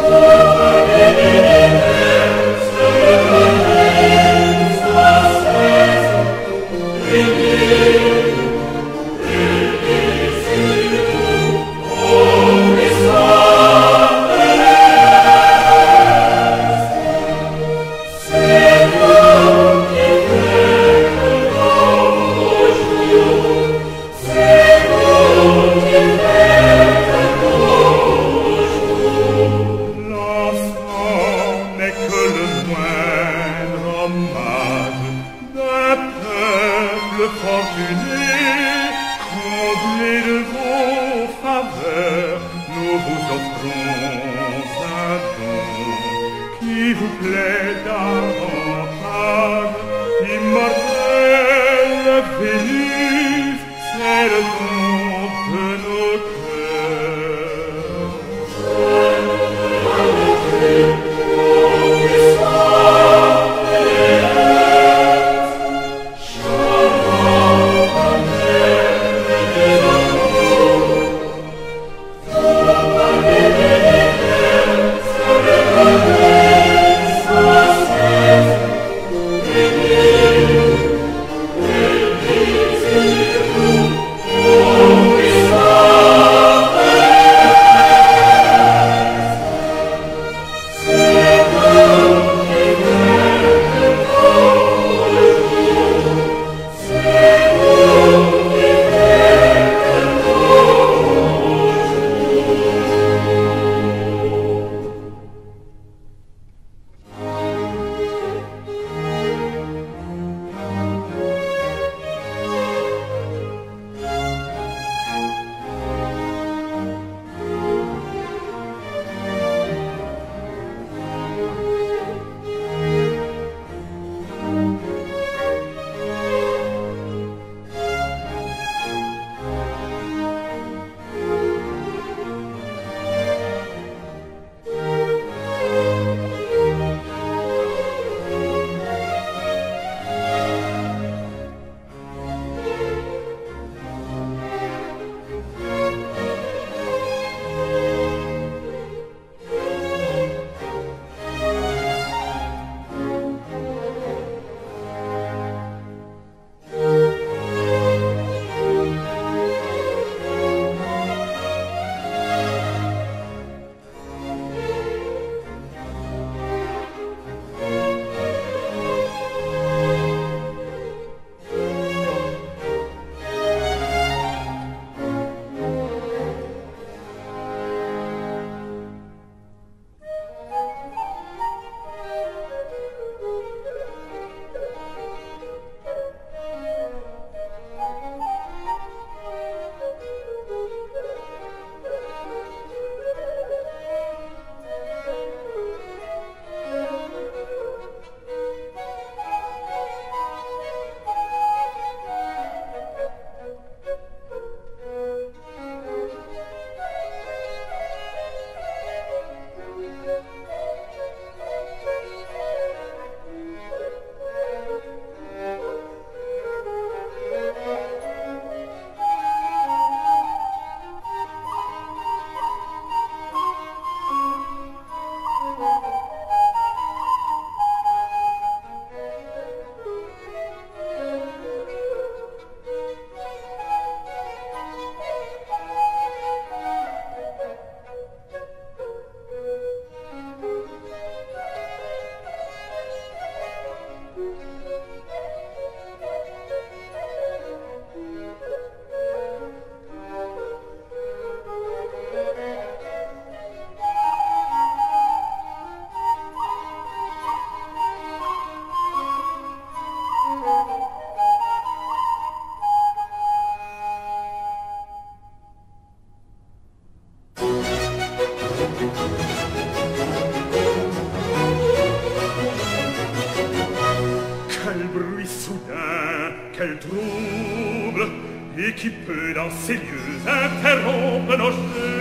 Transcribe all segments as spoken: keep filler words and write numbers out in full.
quel trouble, et qui peut dans ces lieux interrompre nos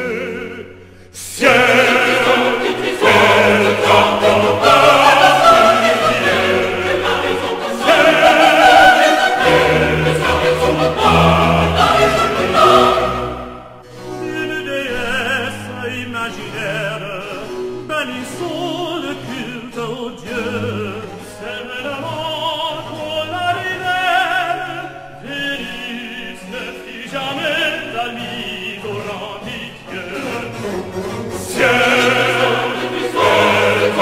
jeux. Ciel, ciel, Manissons le culte au Dieu, sème l'amour pour la rivière. Vénus ne fit jamais la mise au rang du Dieu. Ciel, ciel,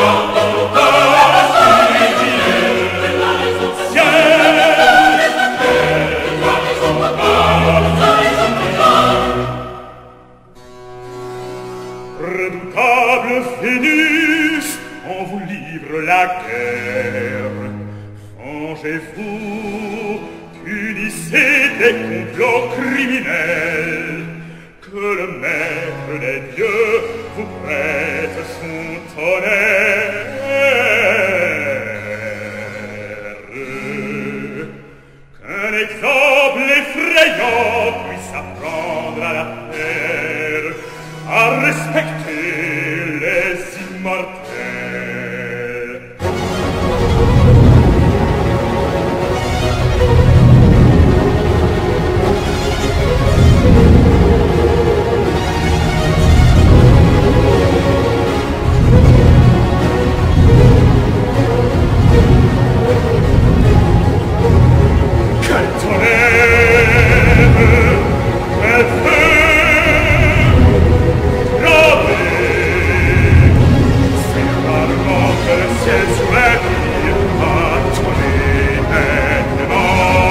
redoutable Vénus, on vous livre la guerre. Vengez-vous, punissez des complots criminels, que le maître des dieux vous prête son tonnerre. Qu'un exemple effrayant puisse apprendre à la terre à respecter les immortels. Quel tonnerre, quel feu! Ciel sur la vie a tourné maintenant.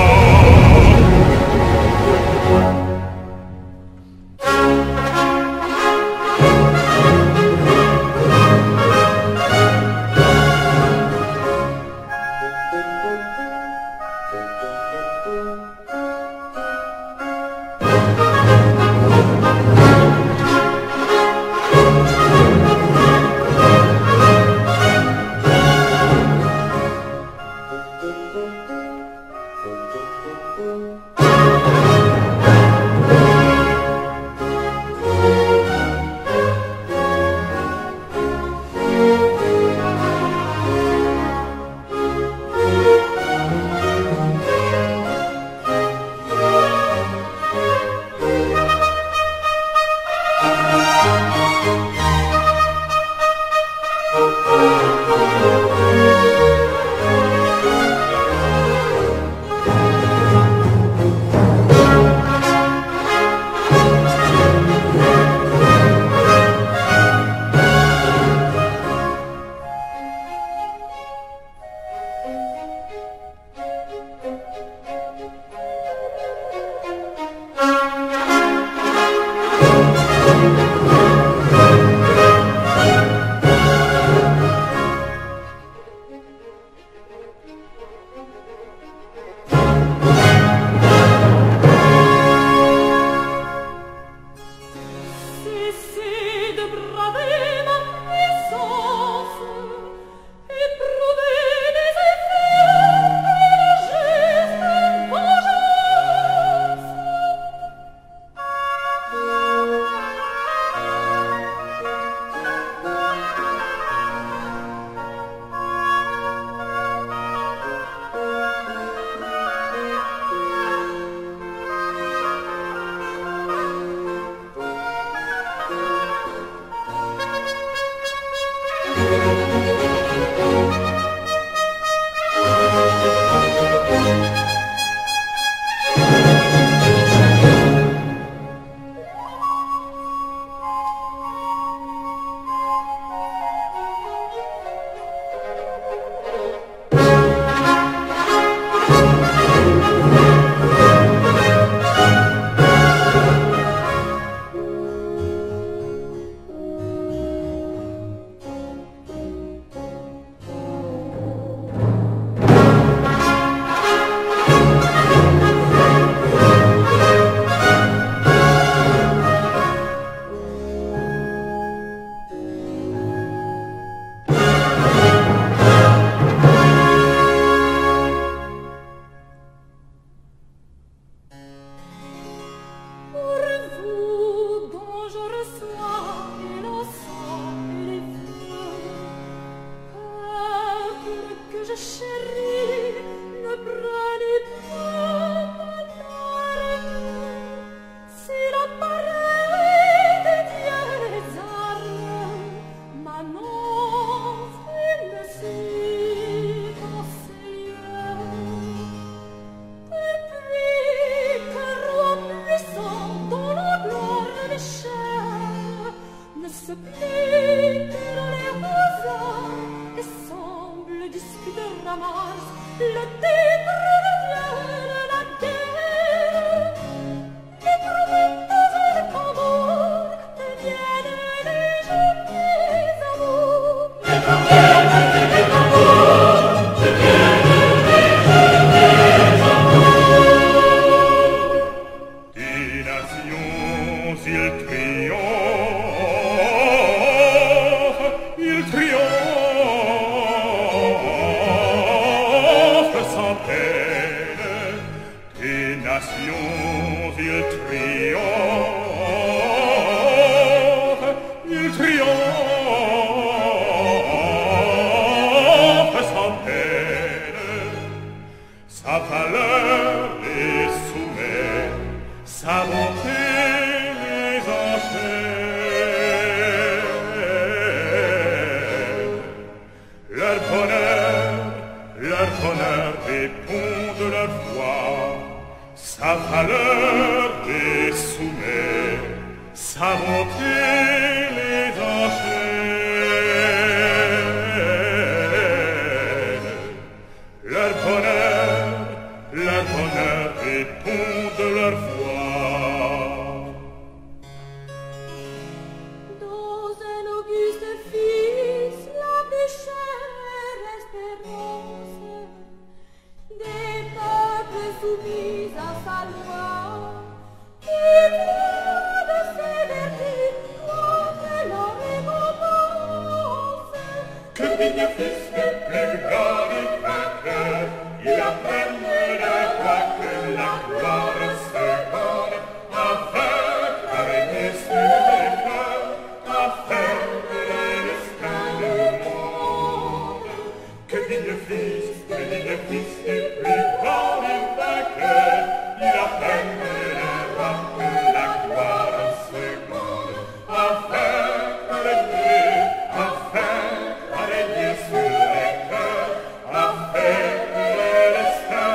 Ma non le tigre revienne, la guerre, les trompettes et les tambours deviennent les jolis amours. Les trompettes et les tambours deviennent les jolis amours. Des nations, ils triomphent, ils triomphent sans peine. Des nations, ils triomphent, ils triomphent sans peine. Sa valeur les soumet, sa bonté les enchaîne. Leur bonheur, leur bonheur répond de leur foi. Sa valeur les soumet, sa bonté les enchaîne. Leur bonheur, leur bonheur répond de leur foi. Dans un auguste fils, la plus chère espérance des peuples soumis à sa loi, qui voit de ses vertus comme la récompense. Que digne fils le plus grand des vainqueurs, il apprenne la gloire que la gloire seconde, afin de régner sur les cœurs, afin de l'estin du monde. Que digne fils, que digne fils le plus grand des vainqueurs, il apprenne la gloire que la gloire seconde, afin de régner, afin de régner sur les cœurs, afin de l'estin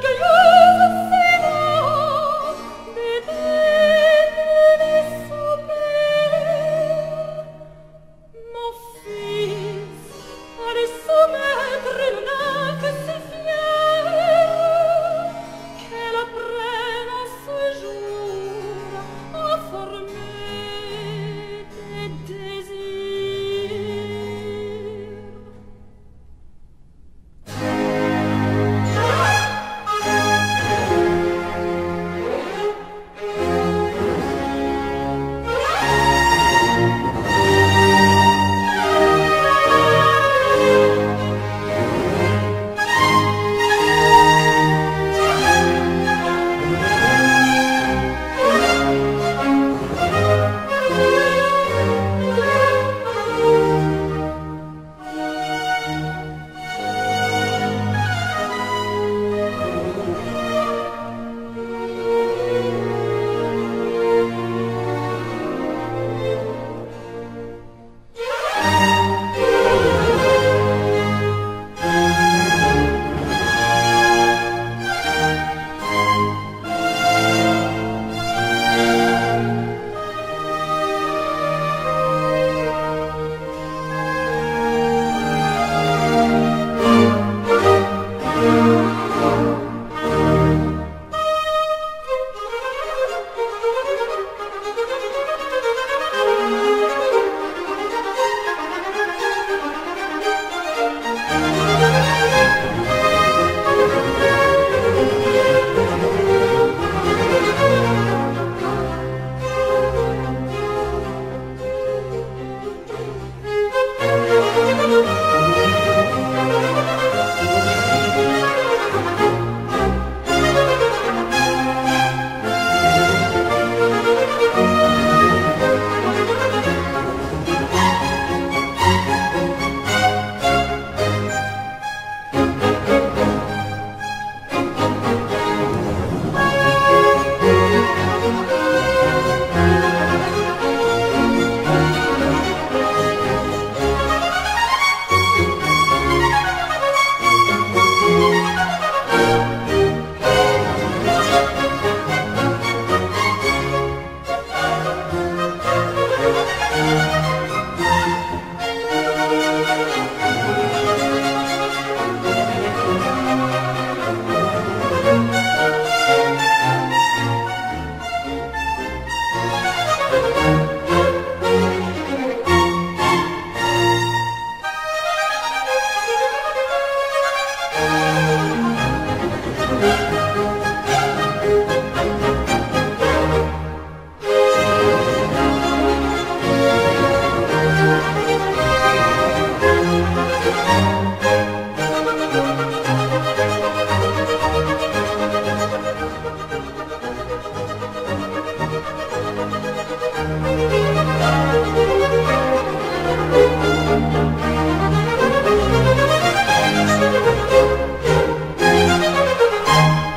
Thank you.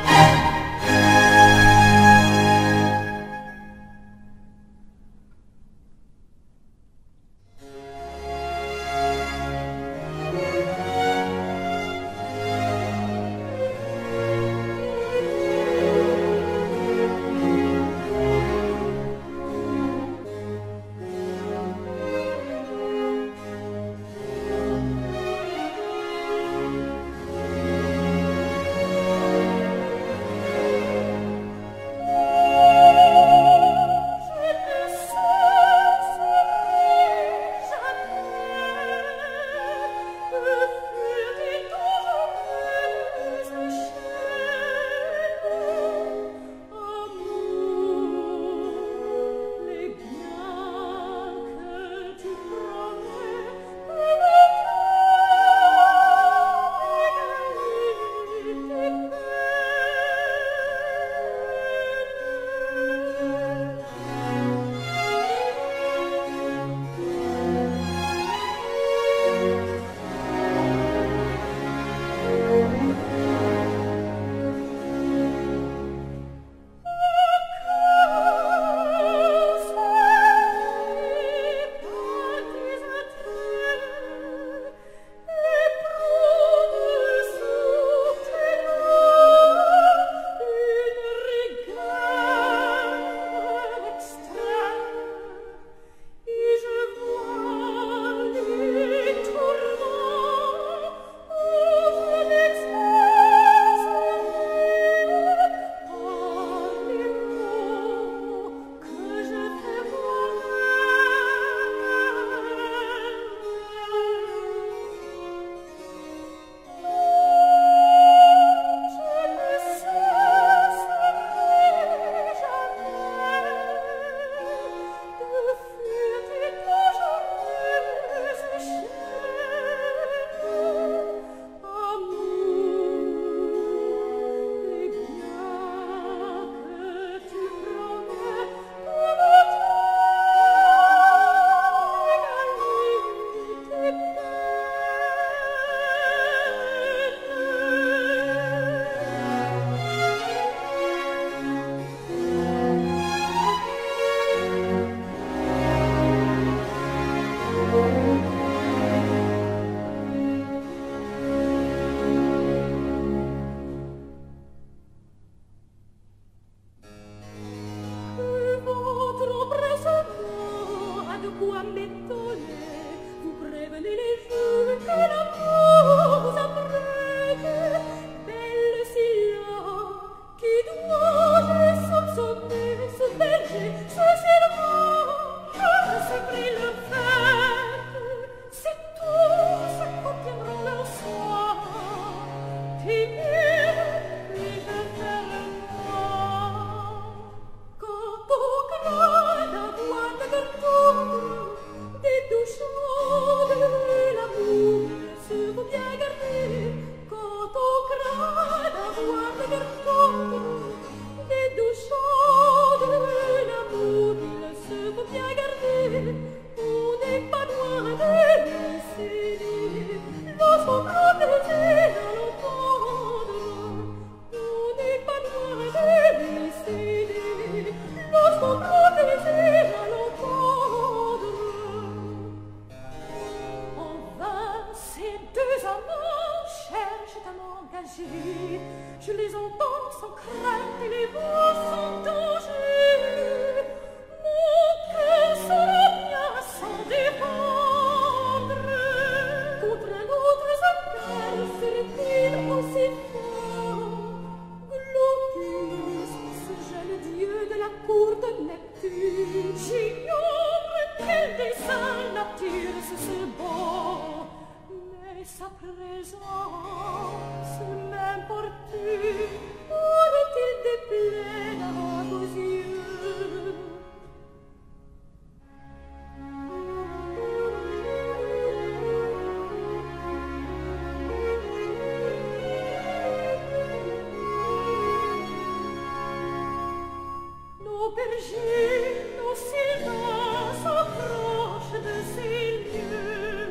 sans crainte et les vents sans danger. Mon cœur sera bien sans défendre. Contre un autre zacar serait-il aussi fort? Glaucus, ce jeune dieu de la cour de Neptune, j'ignore quel dessein l'attire sur ce bord, mais sa présence m'importune. Aurait-il déplaire à vos yeux? Nos bergers, nos sylvains s'approchent de ces lieux.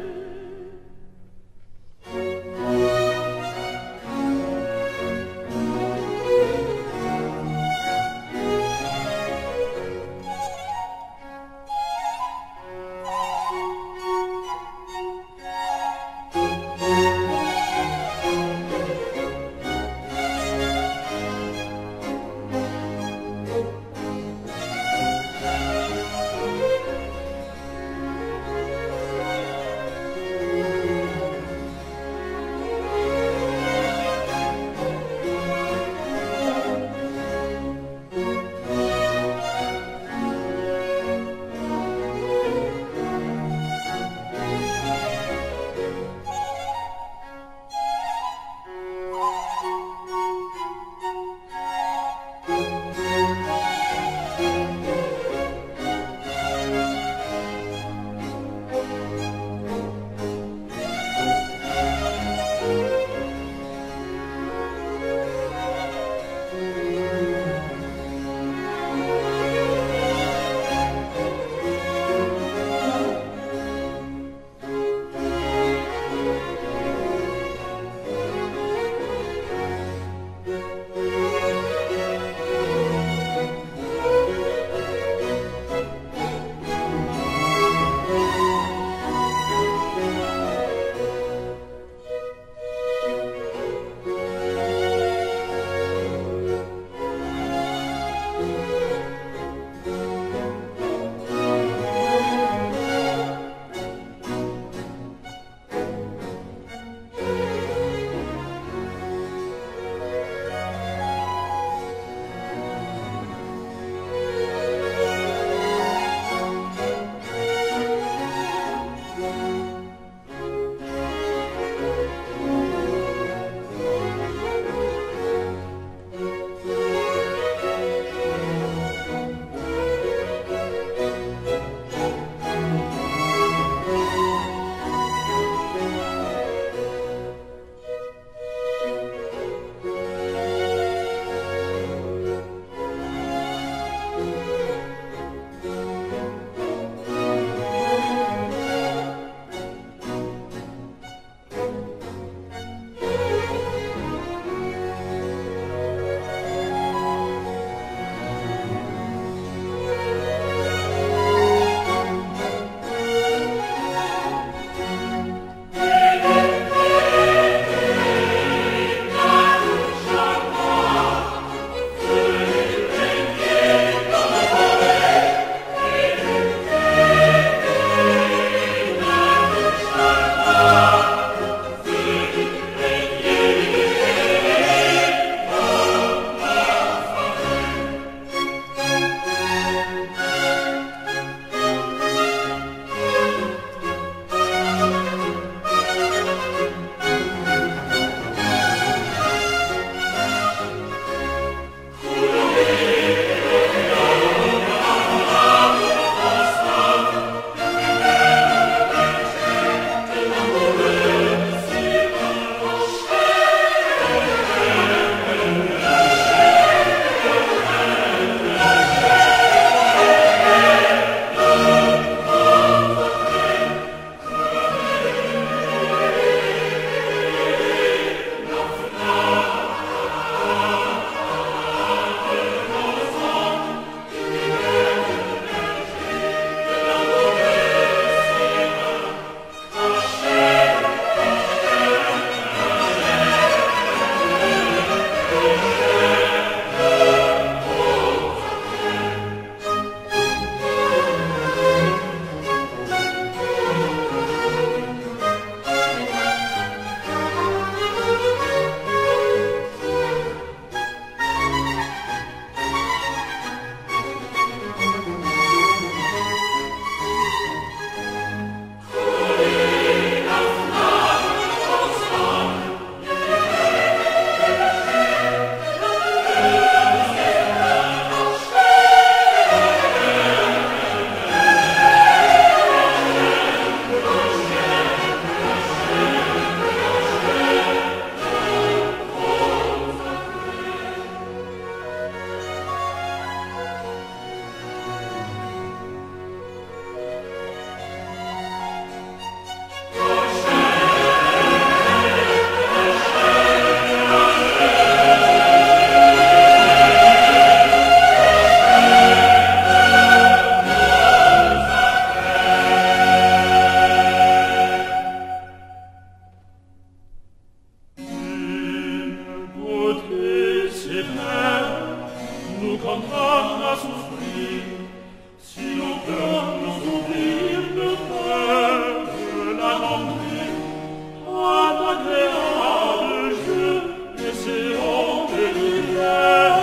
nous condamne à souffrir. Si nos cœurs nous oublient de perdre la langue, en agréable jeu, essayons de l'hiver.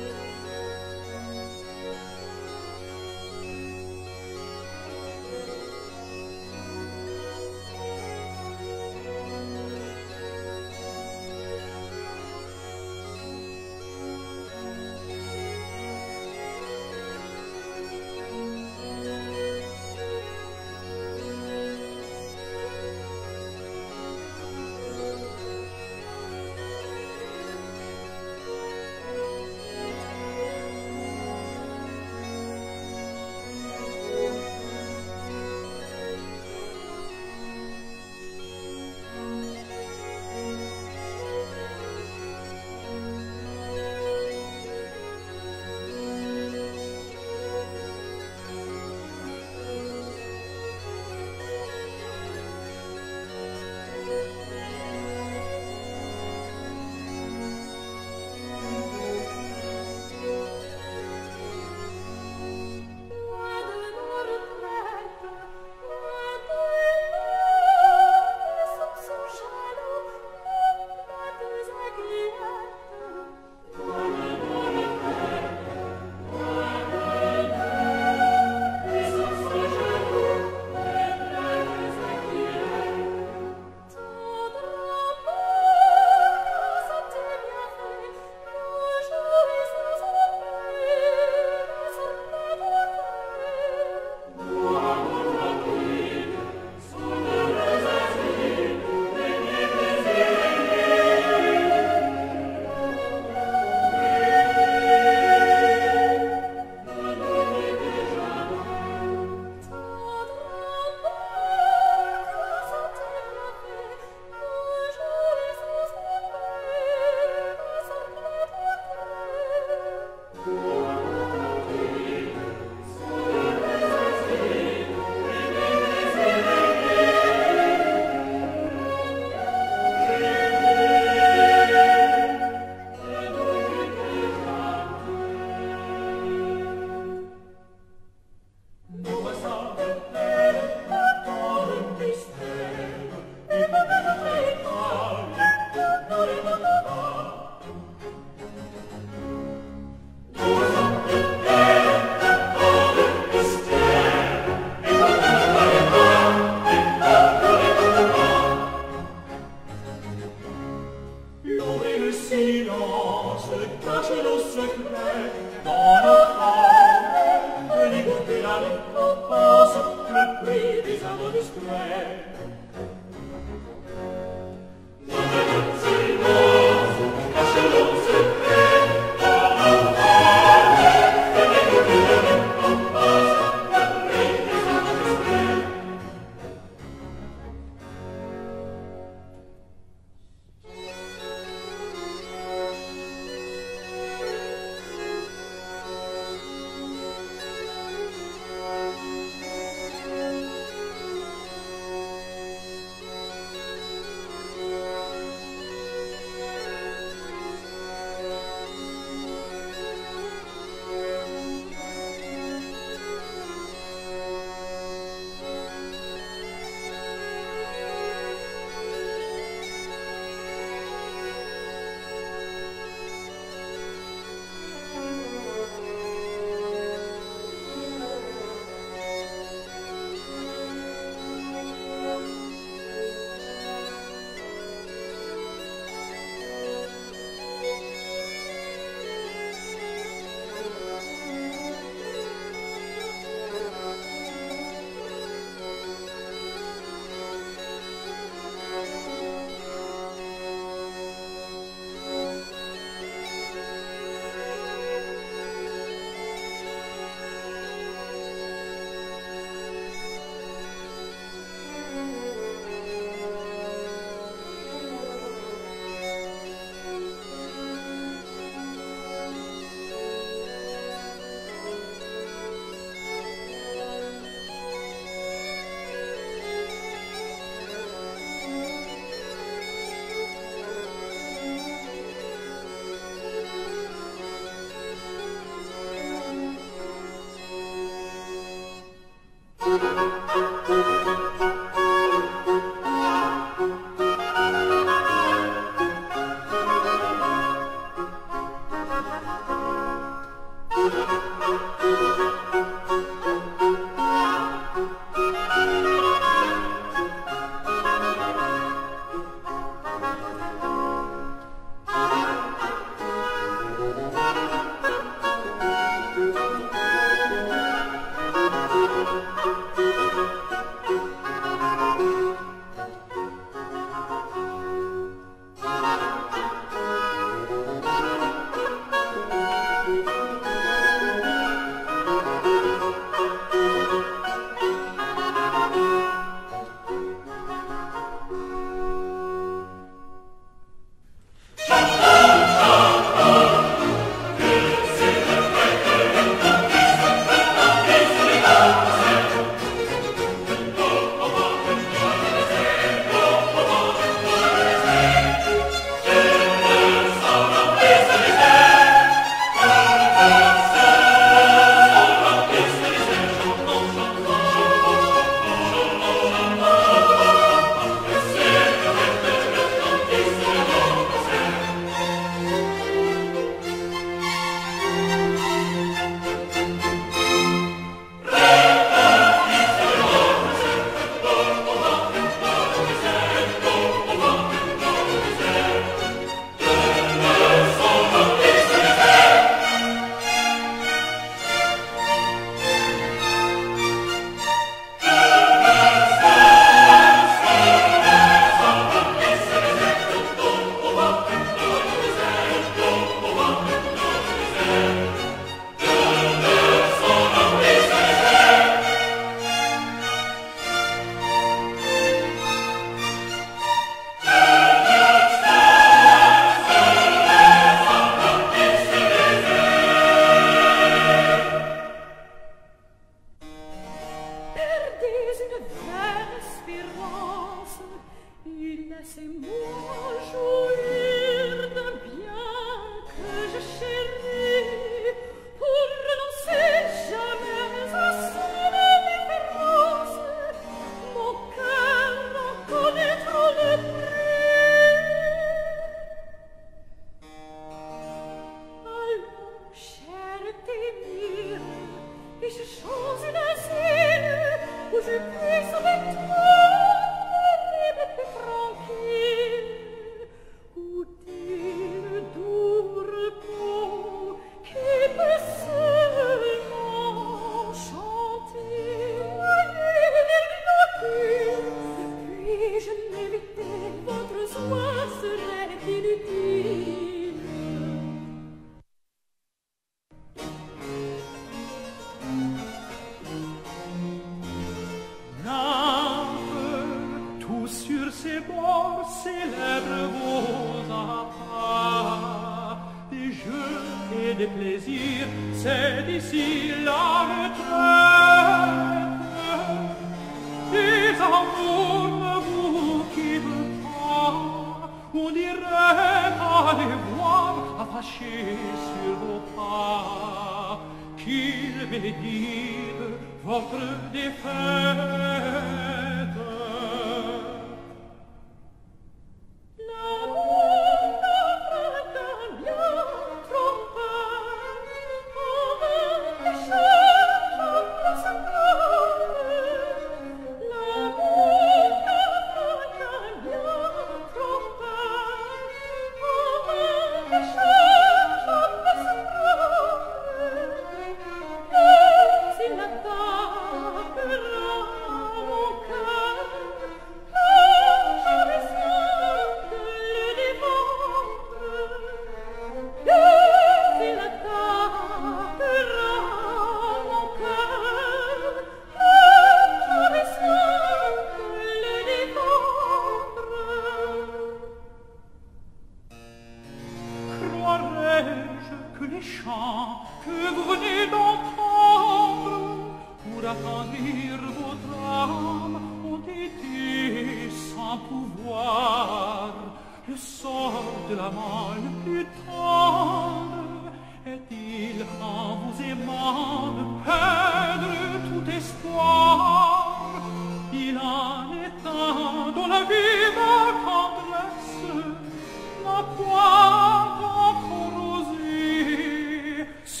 Ce monde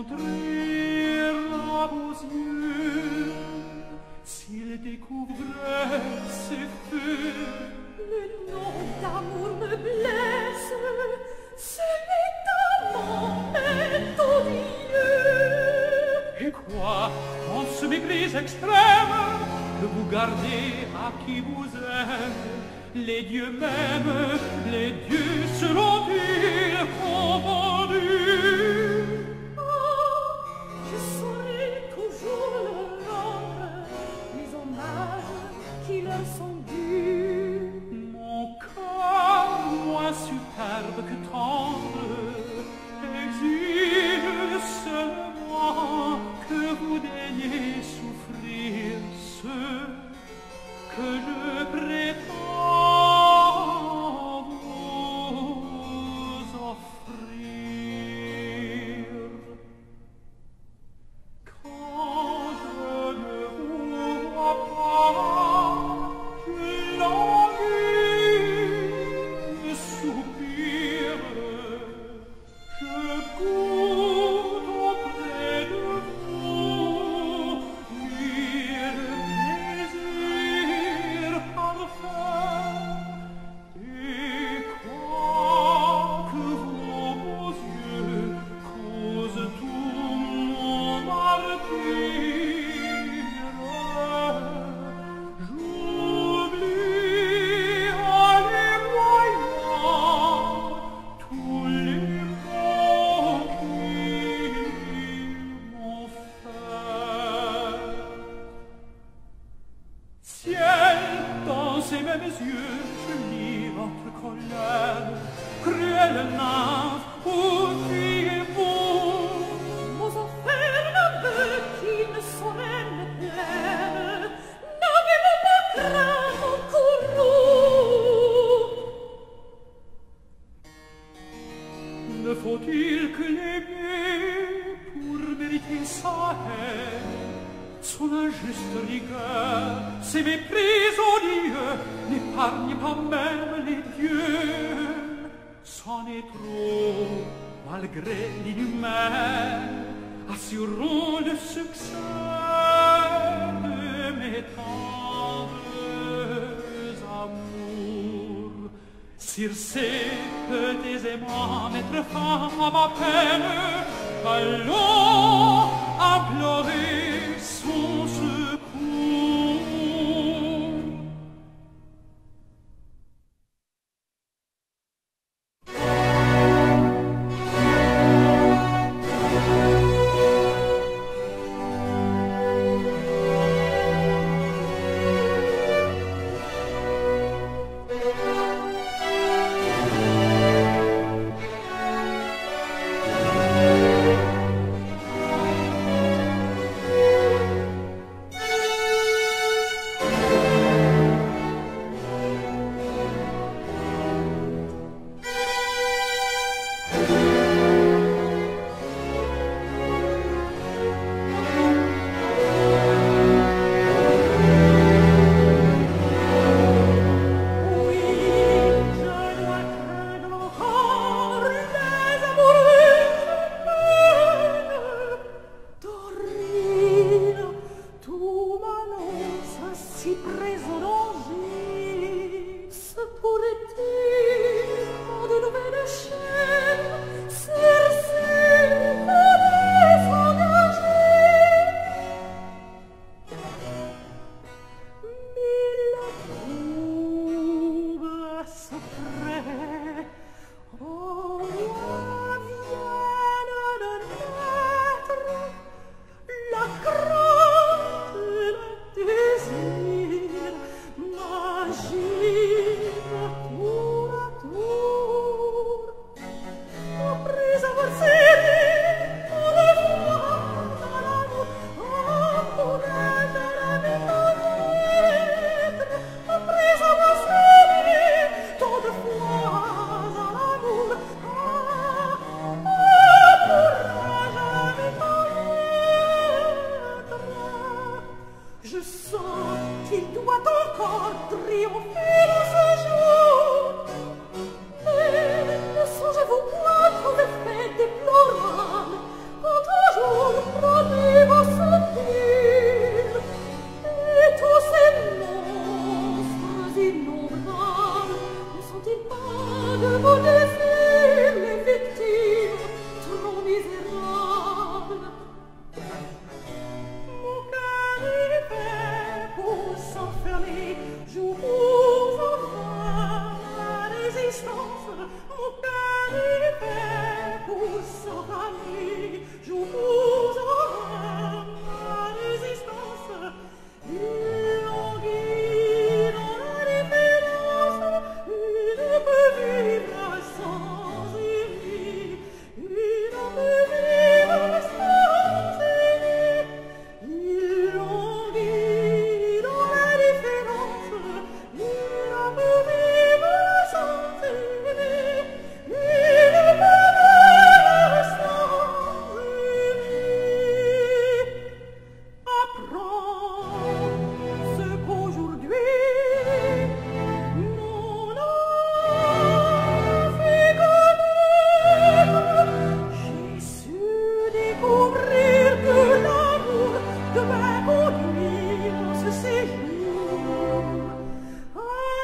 s'ouvrir aux yeux, s'il découvrait ses feux. Le nom d'amour me blesse, ce métamant est odieux. Et quoi, en ce mépris extrême, que vous gardez à qui vous aime, les dieux mêmes, les dieux seront-ils confondus? Oh, je saurai toujours leur rendre les hommages qui leur sont dus. Mon corps, moins superbe que tendre, exige seulement que vous daignez souffrir ce que je prétends vous offrir. Quand je ne vous vois pas, je languis, je soupire, je goûte auprès de vous mille plaisirs parfaits. Et quoique vos beaux yeux causent tout mon martyre, j'oublie en les voyant tous les maux qu'ils m'ont faits. Ciel, dans ces mêmes yeux, je lis votre colère, cruelle nymphe, où fuyez-vous? Vos enfermes qui ne sauraient me plaire, n'avez-vous pas craint mon courroux? Ne faut-il que l'aimer pour mériter sa haine? Son injuste rigueur, ses mépris odieux n'épargnent pas même les dieux. C'en est trop, malgré l'inhumain, assurons le succès de mes tendres amours. Circé peut aisément mettre fin à ma peine, allons implorer son secours. découvrir que l'amour devait conduire dans ce séjour un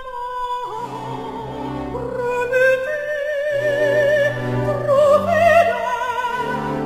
amant remuté, trop fidèle.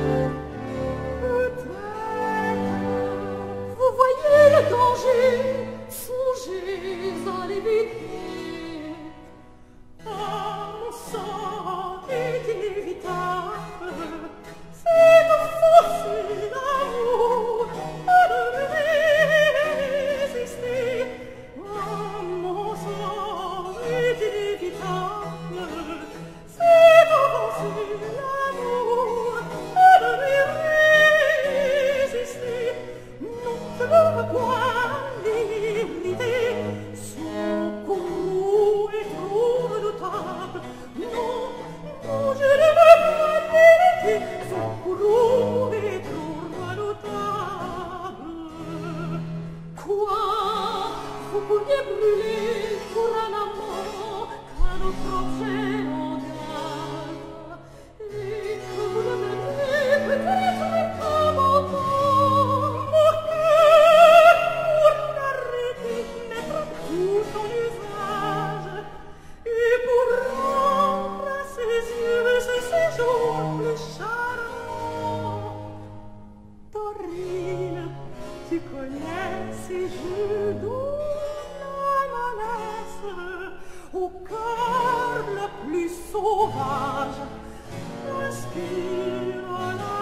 Peut-être vous voyez le danger, songez à l'éviter. Ah, mon sang est inévitable, c'est de forcer l'amour à ne résister. Ah, mon sang est inévitable, c'est de forcer l'amour à ne résister. Non, je ne veux point l'imiter, son courroux est trop redoutable. Non, non, je ne veux point l'imiter, son courroux est trop redoutable. Quoi, vous pourriez brûler pour un amant qu'un autre objet engage, et que vous le mettrez peut-être comme enfant. Mon cœur, pour l'arrêter, mettre tout en usage, et pour rendre à ses yeux ce séjour plus charmant. Taurine, tu connais ces jeux d'où la malaise au cœur le plus sauvage inspire la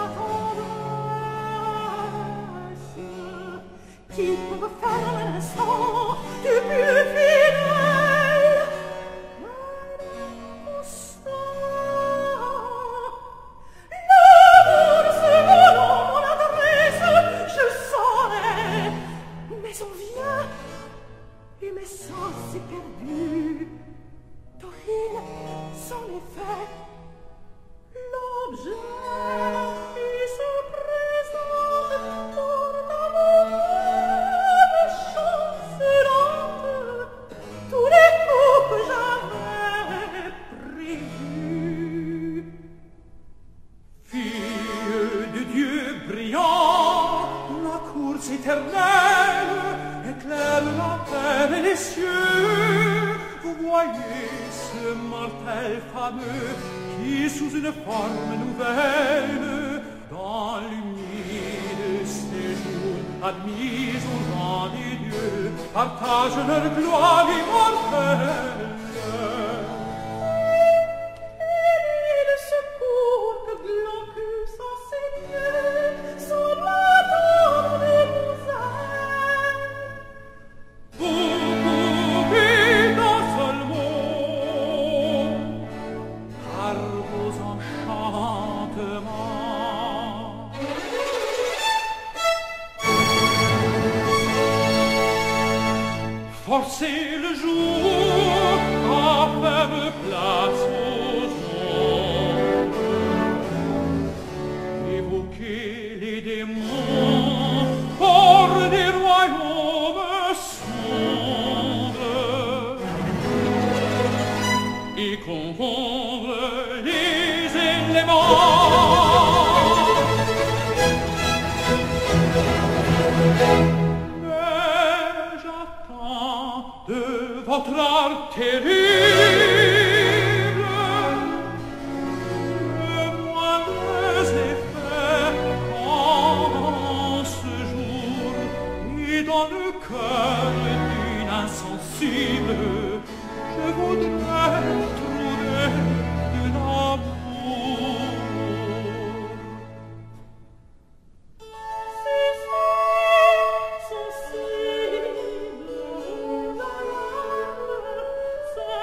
tendresse qui peut faire un instant du plus fidèle un instant. L'amour se volant mon adresse, je saurais, mais on vient et mes sens est perdu. Taurine, c'en est fait l'objet qui se présente porte à mon âme chancelante tous les coups que j'avais prévus. Fille de Dieu brillant, la course éternelle éclaire la terre et les cieux. Vous voyez ce mortel fameux qui, sous une forme nouvelle, dans l'humide séjour admis au rang des dieux, partage leur gloire immortelle. Quel est le secours que Glaucus enseignait, semble attendre de mon zèle? Vous pouvez d'un seul mot, par vos enchantements, forcer le jour à faire place aux ombres, évoquer les démons hors des royaumes sombres et confondre les éléments. Mais j'attends de votre art terrible le moindres effets en ce jour et dans le cœur d'une insensible je voudrais trouver de l'amour. C'est ça, sensible, la lame, ça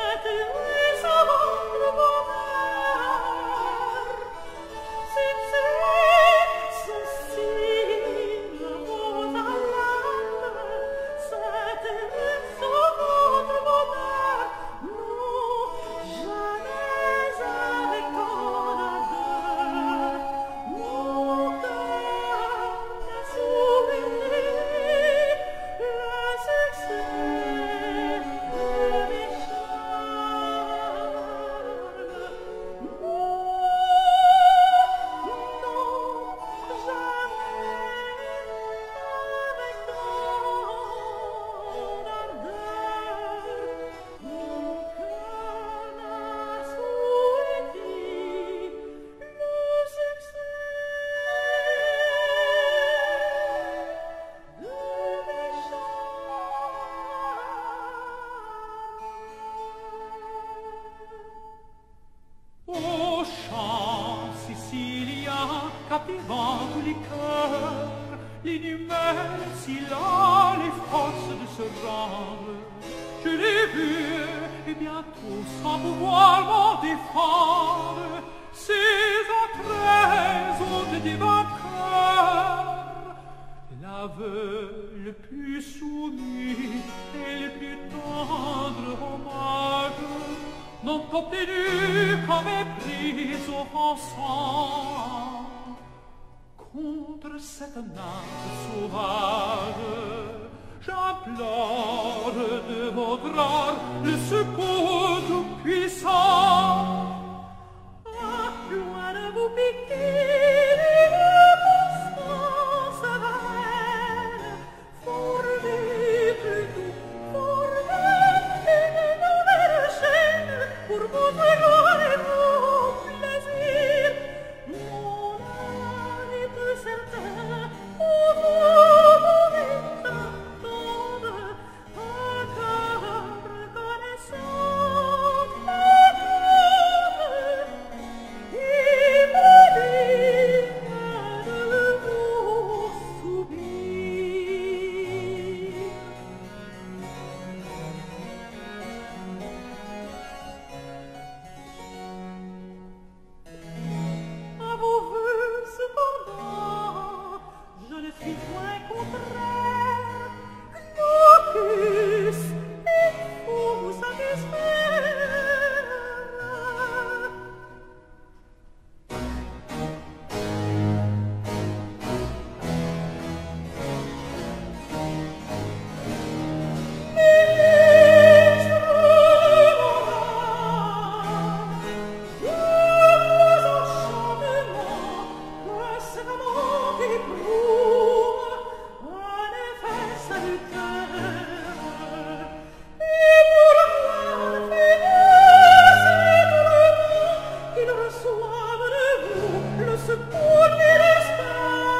devant tous les cœurs, l'inhumaine, s'il a les forces de se rendre. Je l'ai vu, et bientôt, sans pouvoir m'en défendre, ses entrailles ont des vainqueurs. L'aveu le plus soumis et le plus tendre hommage n'ont obtenu qu'un mépris offensant. Contre cette nymphe sauvage, j'implore de votre art le secours tout-puissant. Ah, loin de vous piquer les constances vaines, formez plutôt, formez une nouvelle chaîne pour votre gloire et vos plaisirs. Mon âme est peu certain, pour vous, mon état tendre, encore reconnaissant la grande, et me digne de vos soupirs. À vos voeux, cependant, je ne suis point contraire. Quoique il faut vous satisfaire. Le secours qu'il espère.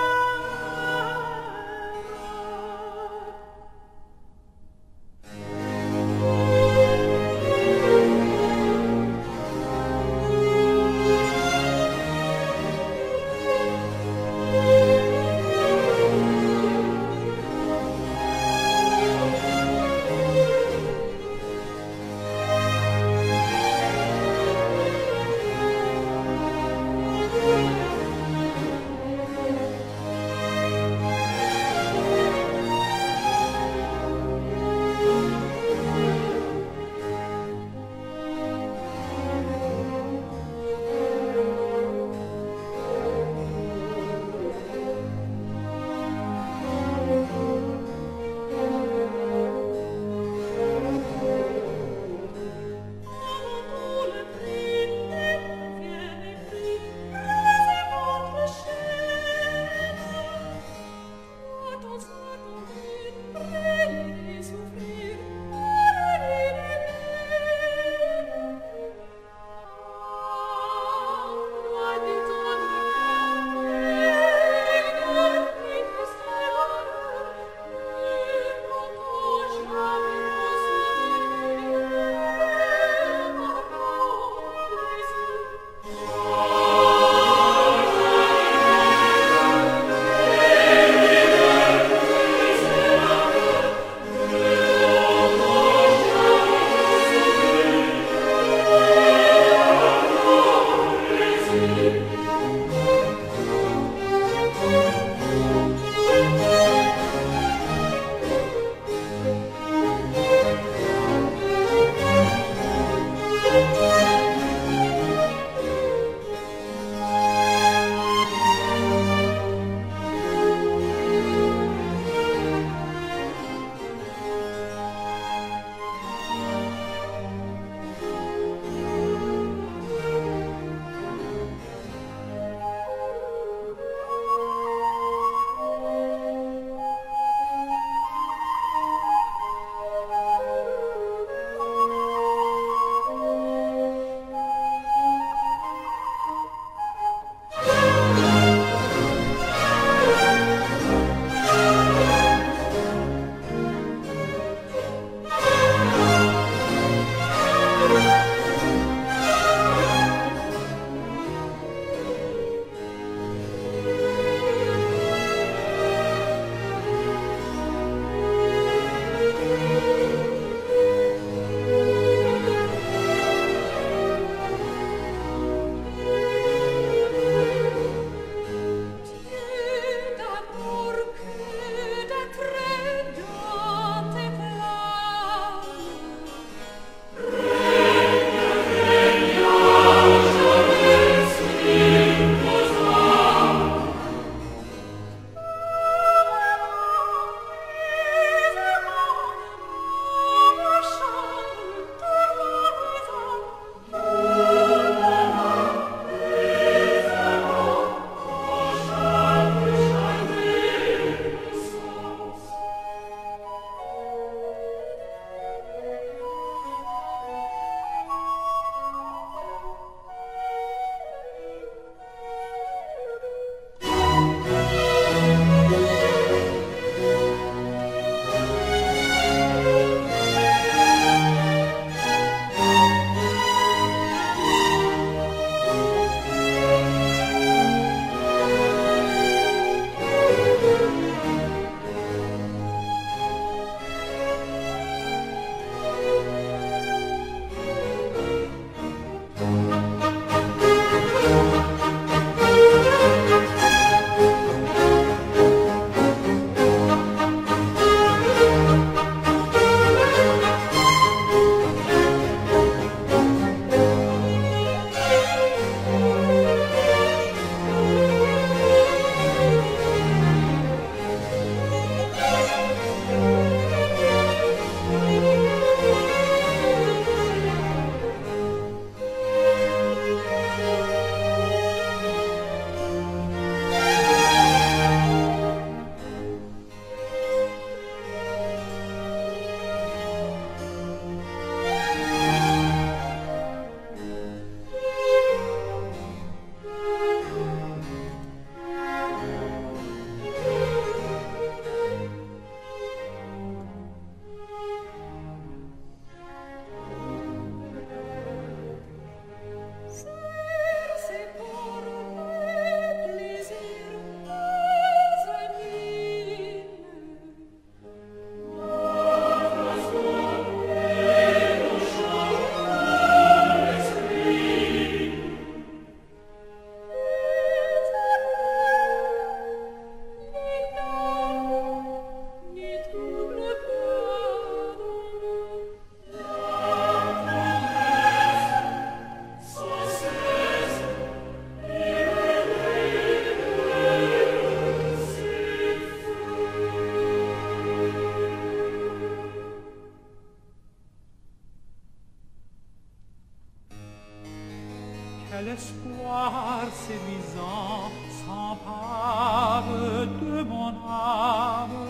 quel espoir séduisant s'empare de mon âme,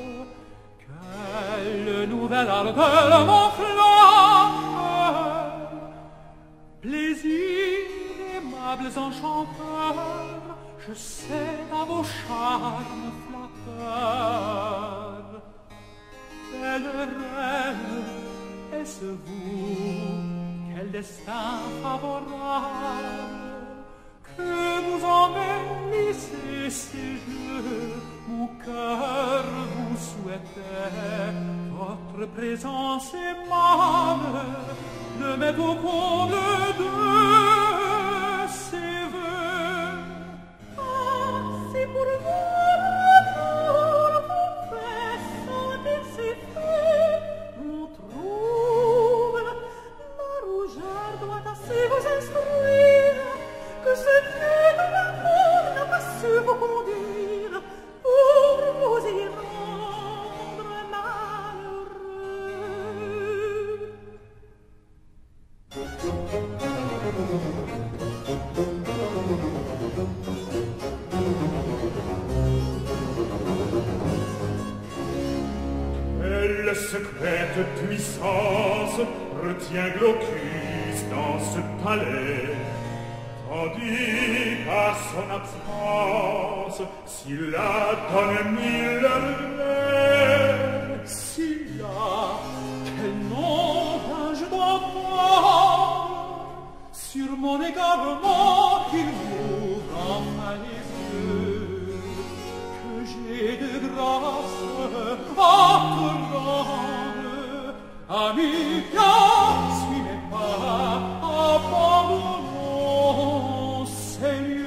quelle nouvelle ardeur m'enflamme, plaisirs aimables enchanteurs, je sais à vos charmes flatteurs. Belle reine, est-ce vous? Quel destin favorable que vous embellissez ces jeux, mon cœur vous souhaitait, votre présence aimable le met au comble de ses voeux. Ah, c'est pour vous l'amour vous fait sentir ses feux, mon trouble, ma rougeur doit assez vous instruire que ce n'est que l'amour n'a pas su vous conduire pour vous y rendre malheureux. Quelle secrète puissance retient Glaucus dans ce palais, tandis qu'à son absence Scylla donne mille lait. Scylla, quel nom ai-je d'entendre sur mon égarement qu'il m'ouvre enfin les yeux, que j'ai de grâce à te rendre, Amica, suis mes pas, abandonnons ces lieux.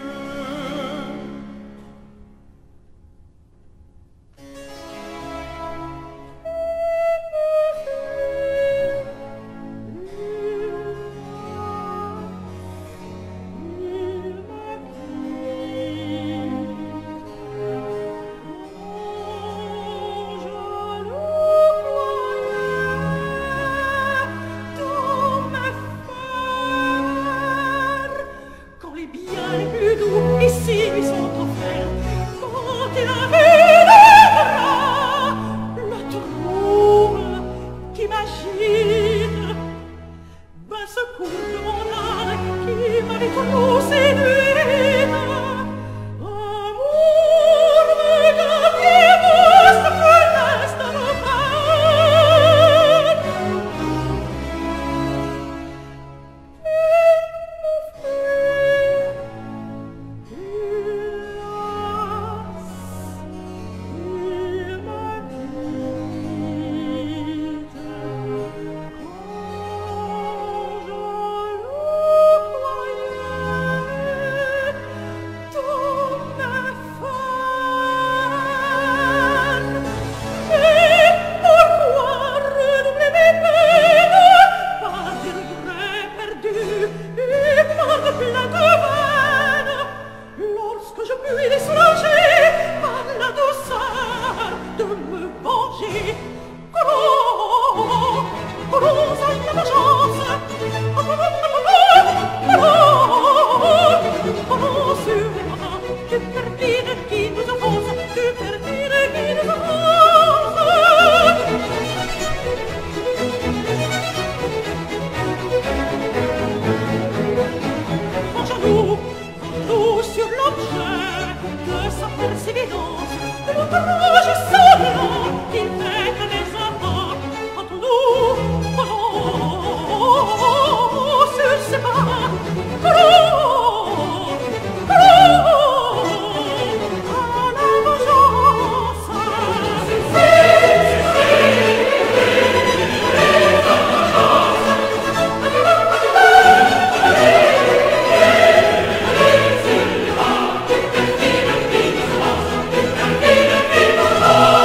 Oh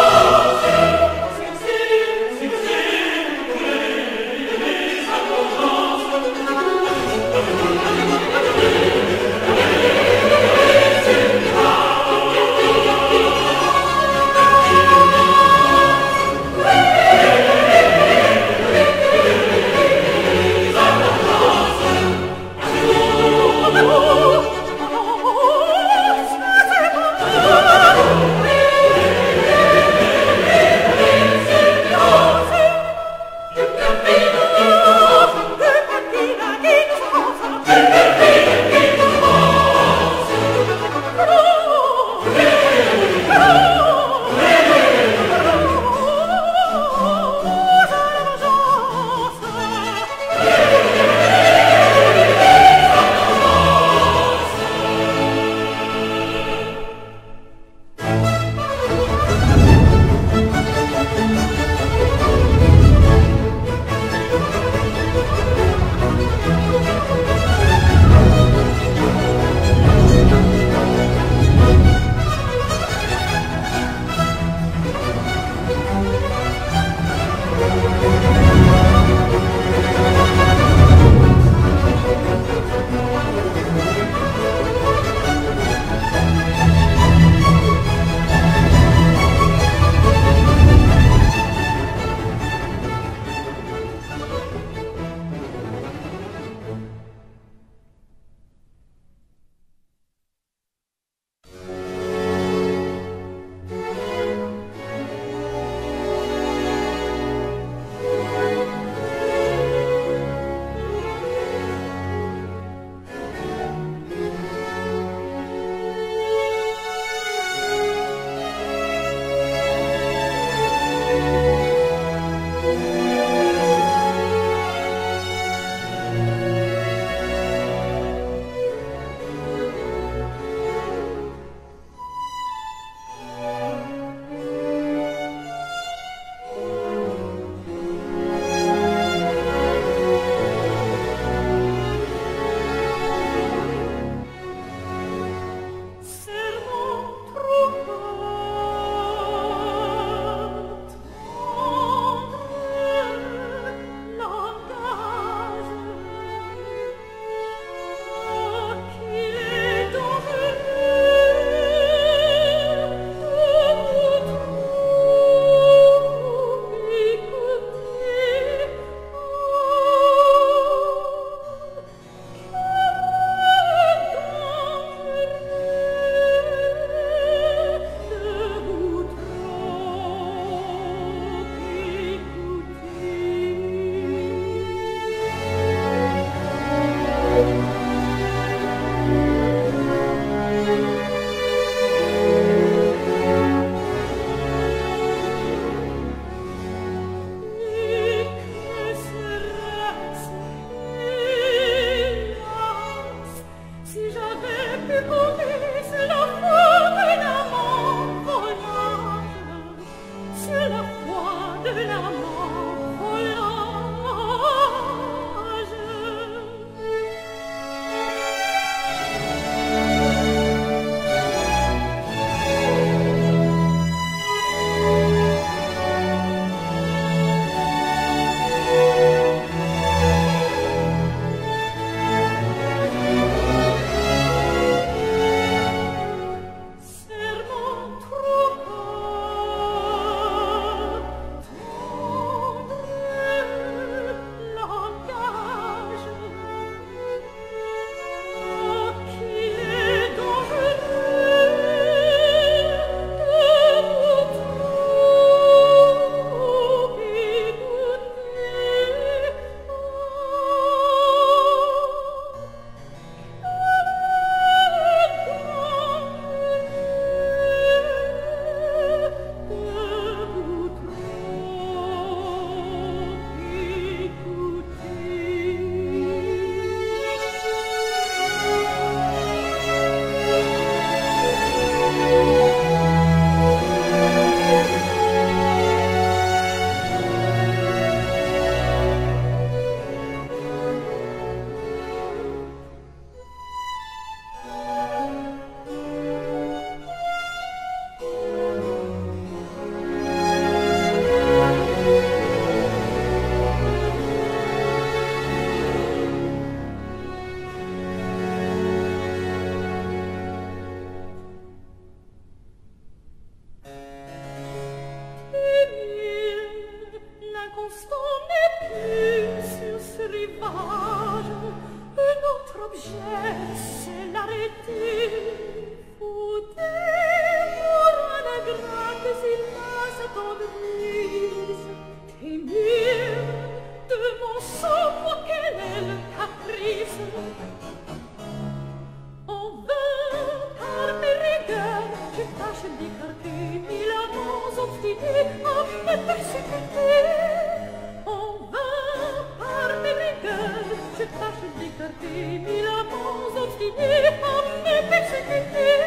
obstinés à me persécuter. En vain, par mes brigands, je tâche d'écarter mille amants obstinés à me persécuter.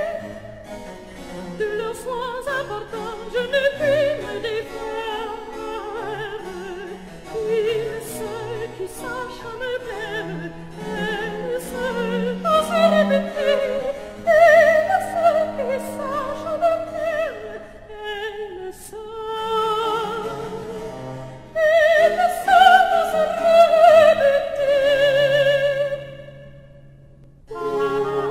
De leurs soins importants, je ne puis me défaire. Il seul qui sache à me plaire, est le seul à se répéter. Et le seul qui sache à me plaire, est le seul. Et le seul à se répéter. Oh,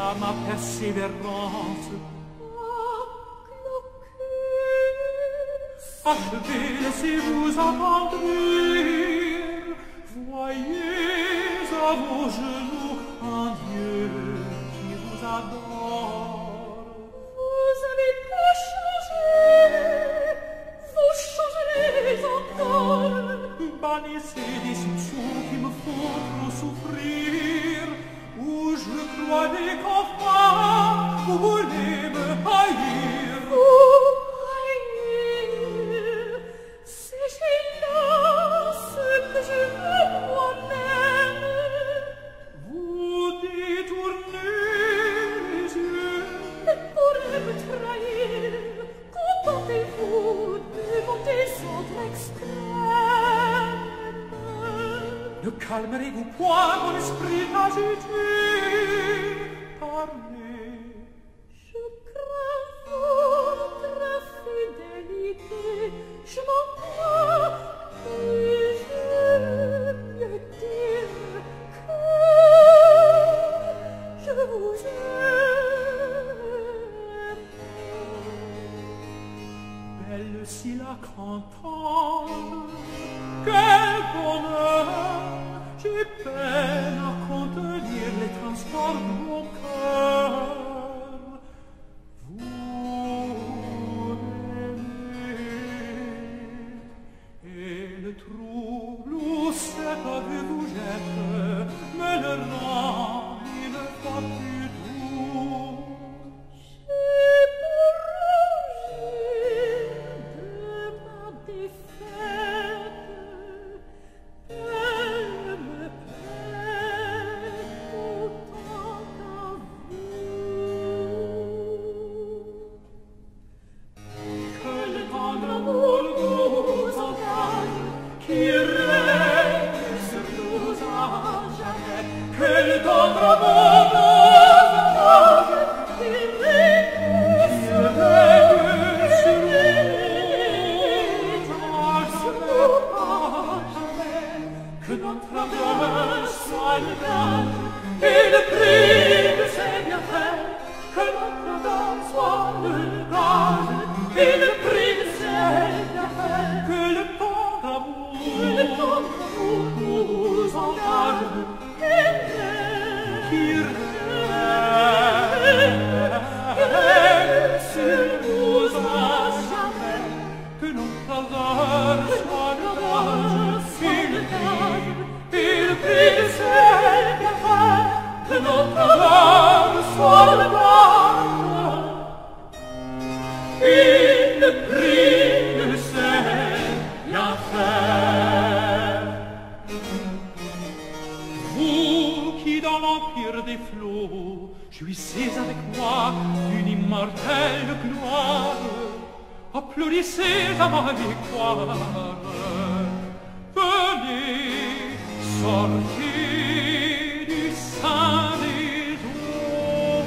à ma persévérance. Achevez, laissez-vous attendrir. Voyez à vos genoux un Dieu qui vous adore. Vous avez pas changé, vous changerez encore. Bannissez des soupçons qui me font trop souffrir. Où je croyais qu'enfin vous voulez me haïr. Vous haïr, c'est gênant ce que je veux moi-même. Vous détournez les yeux Et pour me trahir, contentez-vous de mon désordre extrême. Ne calmerez-vous point mon esprit agité. Parlez. Je crains votre fidélité, je m'en crois, et je mieux dire que je vous aime. Belle si la cantante, quel bonheur! J'ai peine à contenir les transports de mon cœur. Vous m'aimez, et le trouble où cette vue vous jette me le rend une fois plus doux. J'ai pour origine de ma défaite, elle me plaît autant qu'à vous. Que le tendre amour vous engage, qui règne sur nous à jamais. Que le tendre amour vous engage, qui règne qui règne sur nous à jamais. Que notre amour soit le gage et le prix de ses bienfaits. Que notre amour soit le gage et le prix de ses bienfaits. Que le tendre amour, le tendre amour nous engage, qui règne sur nous à jamais. Que notre amour soit le gage et le prix, et le prix de ses bienfaits. Que notre amour soit le gage et le prix de ses bienfaits. Vous qui dans l'empire des flots jouissez avec moi d'une immortelle gloire, applaudissez à ma victoire. Venez, sortez du sein des eaux.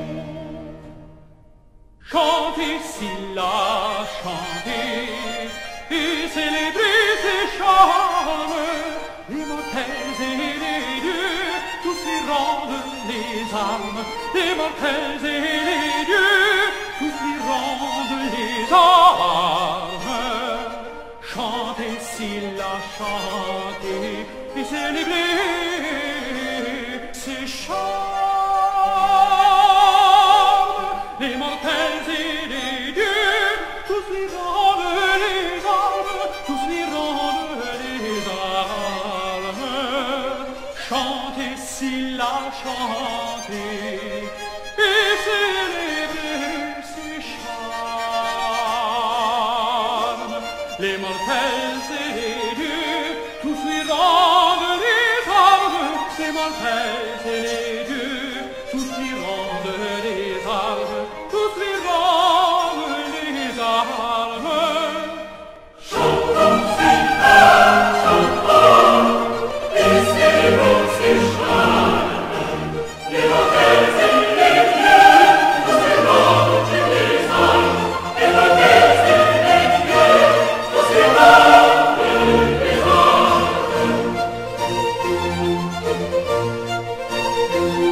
Chantez, Scylla, chantez, et célébrez ces charmes. Les mortels et les dieux, tous lui rendent les armes. Les mortels et les dieux, tous lui rendent les armes. Chantez, Scylla, chantez, et célébrez ces charmes. Les mortels et les dieux, tous lui rendent les armes. Tous lui rendent les armes. Chantez, Scylla, chantez, et célébrez ces charmes. Les mortels et les dieux, tous lui rendent les armes. Les mortels et les dieux, tous lui rendent les armes. Tous lui rendent les armes. Chantons, Scylla, chantons, et célébrons ces charmes. Les mortels et les dieux, tous lui rendent les armes. Les mortels et les dieux, tous lui rendent les armes.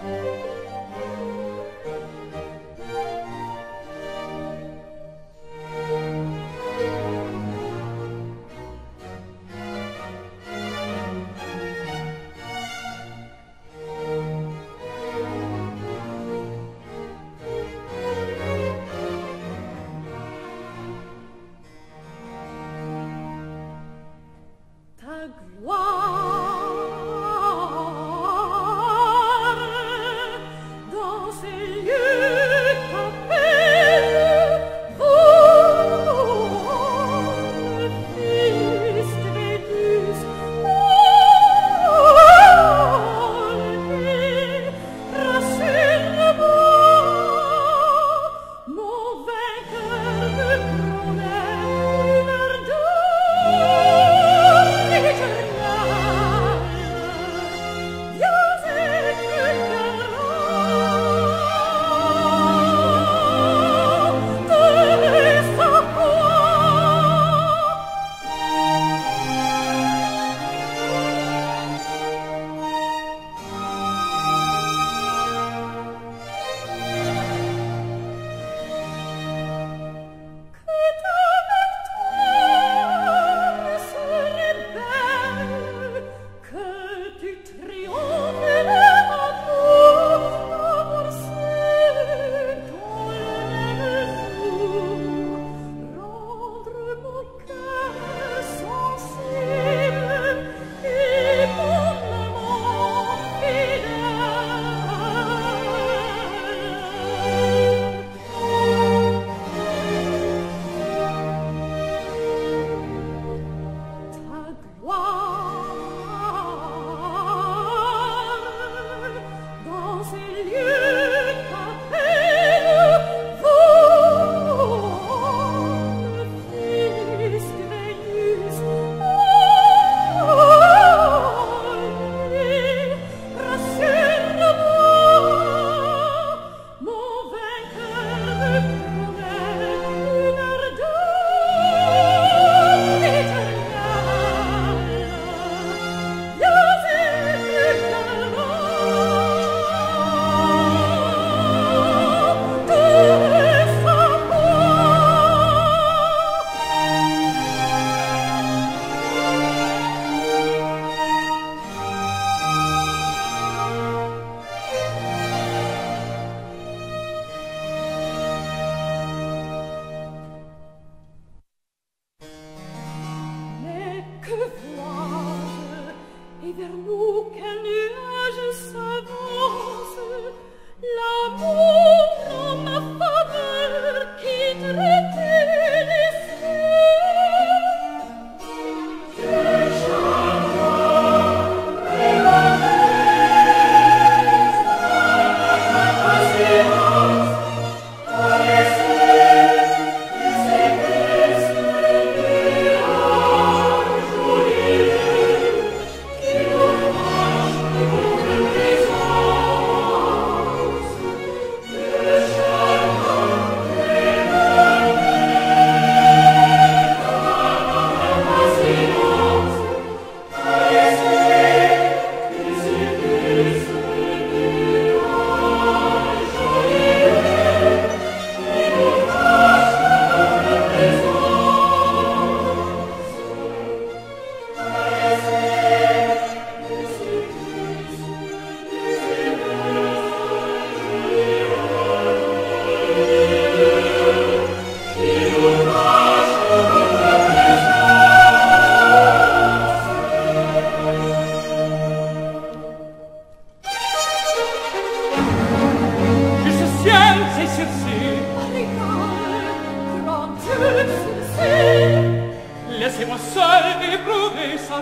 Laissez-moi seul éprouver sa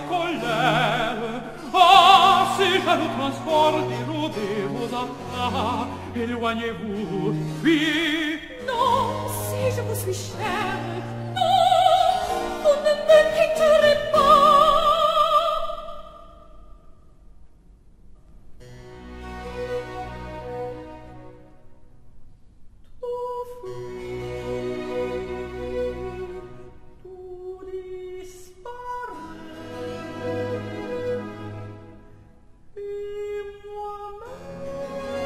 colère. Ah, si jaloux transport d'éroder vos apparats, éloignez-vous, puis... Non, si je vous suis chère, non, vous ne me quitterez pas. Moi-même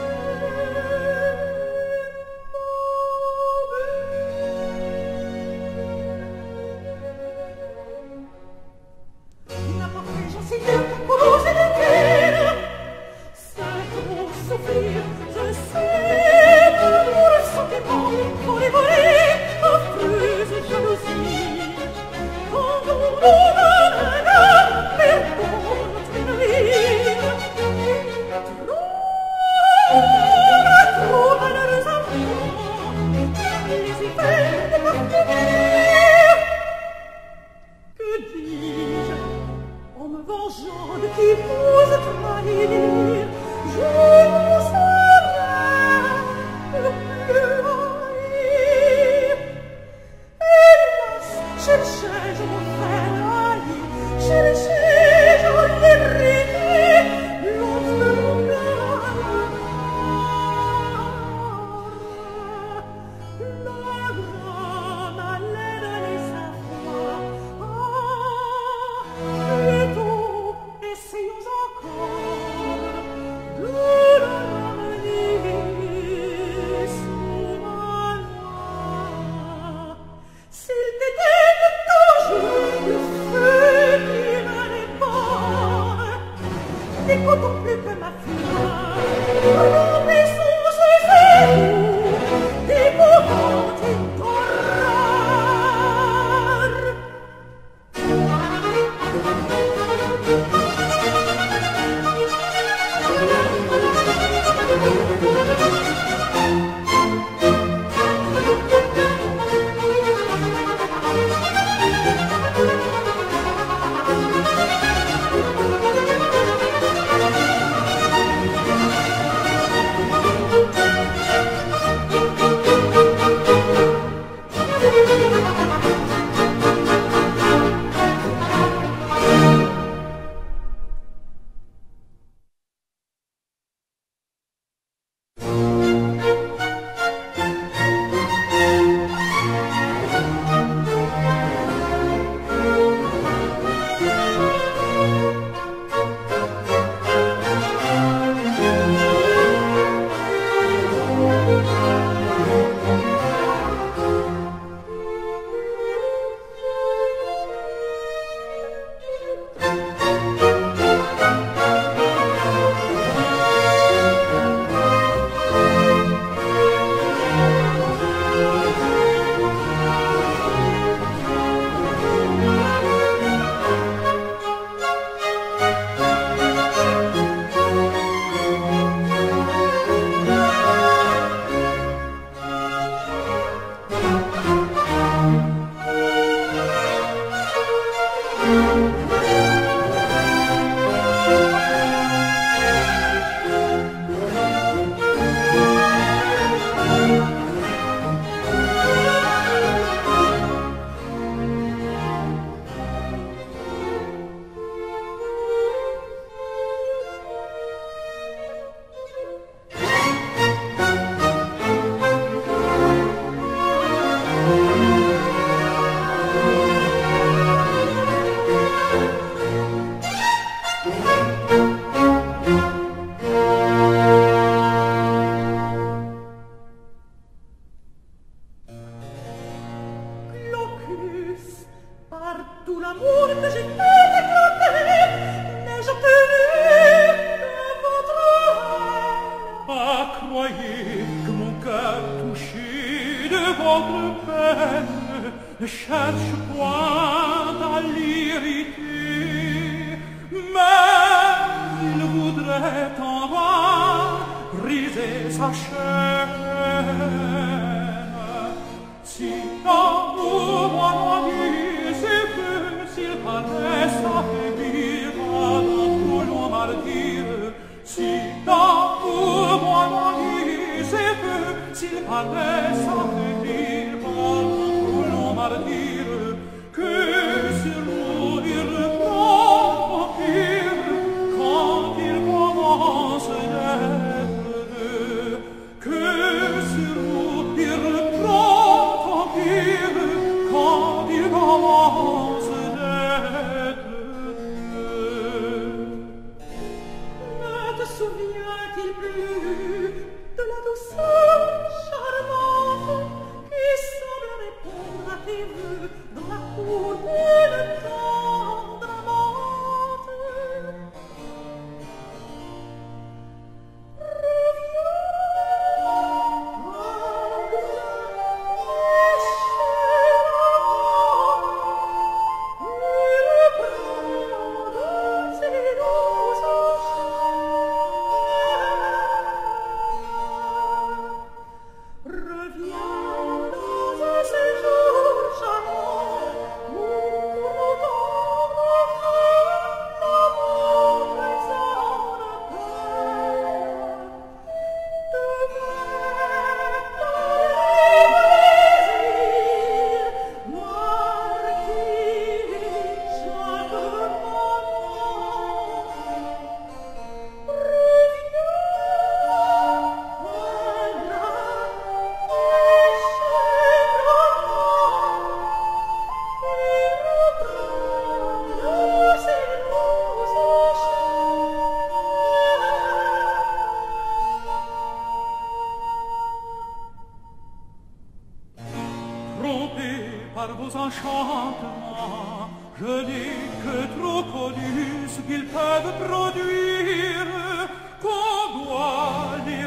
Qu'ils peuvent produire, qu'on doit les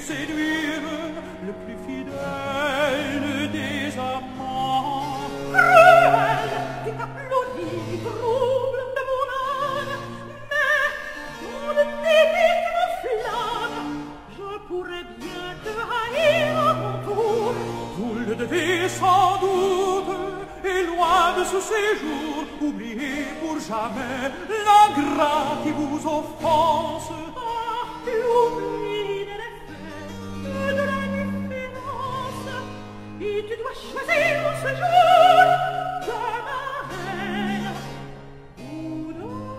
séduire le plus fidèle des amants. Cruel, qui t'applaudit, trouble de mon âme, mais dans le débit de mon flamme, je pourrais bien te haïr à mon tour. Vous le devez sans doute, et loin de ce séjour, oubliez pour jamais l'ingrat qui vous offense. Ah, l'oubli de l'effet et de l'indifférence, et tu dois choisir ce jour de ma reine ou de mon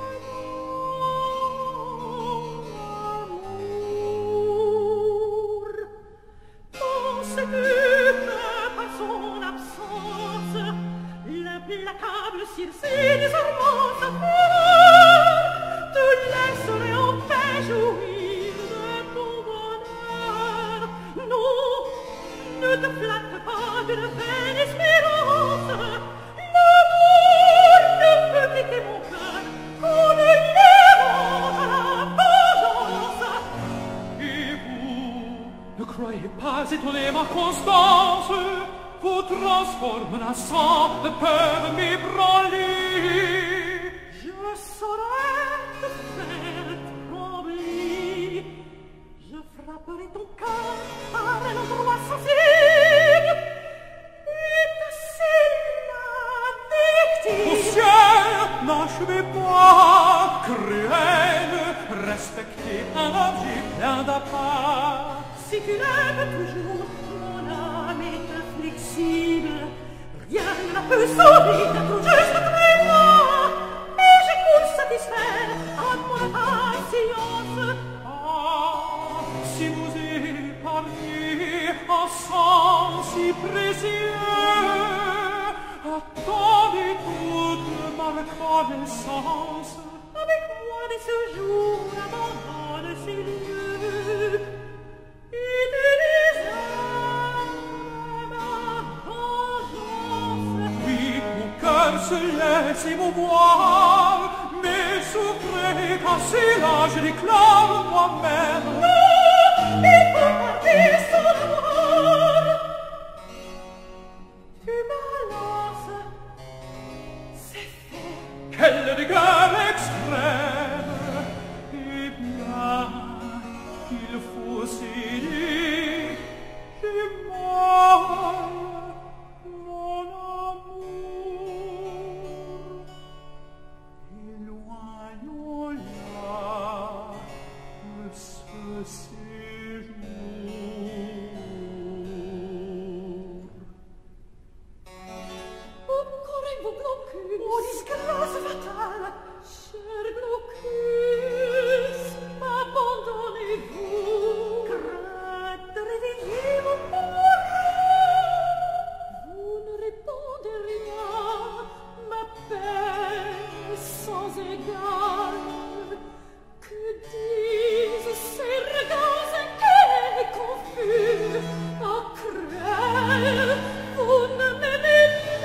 amour. Penses-tu que par son absence, l'implacable Circé désormais sa fleur te laisserait en paix jouir de ton bonheur? Non, ne te flatte pas d'une vaine espérance. L'amour ne peut quitter mon cœur qu'en ne l'errant à la vengeance. Et vous ne croyez pas étonner ma constance, vous transforme la sang de peur m'ébranler. Je saurais te faire trembler. Je frapperai ton cœur par un endroit sensible et te scelle la victime. Au ciel, n'achevez pas, cruelle, respectez un objet plein d'appât. Si tu l'aimes toujours, mon âme est inflexible. Rien ne peut sauver ta tout juste tréma. Et j'écoute satisfaire à mon impatience. Ah, si vous épargnez un sang si précieux, attendez toute ma reconnaissance. Avec moi dès ce jour, abandonne ces lieux. Et tu désirs ma vengeance. Oui, mon cœur se laisse émouvoir, mais souffrez qu'en cela je déclare moi-même. Non, il faut partir sans l'amour. Tu balances, c'est fait. Quelle rigueur extrême! Eh bien, il faut céder, j'ai mal, mon amour. Éloignons là de ce séjour. Oh, correz-vous, Glaucus! Oh, disgrâce fatale! Cher Glaucus, abandonnez-vous! Crainte de réveiller mon pauvre cœur! Vous ne répondez rien, ma peine sans égale. Que disent ces regards inquiets et confus? Oh, cruel, vous ne m'aimez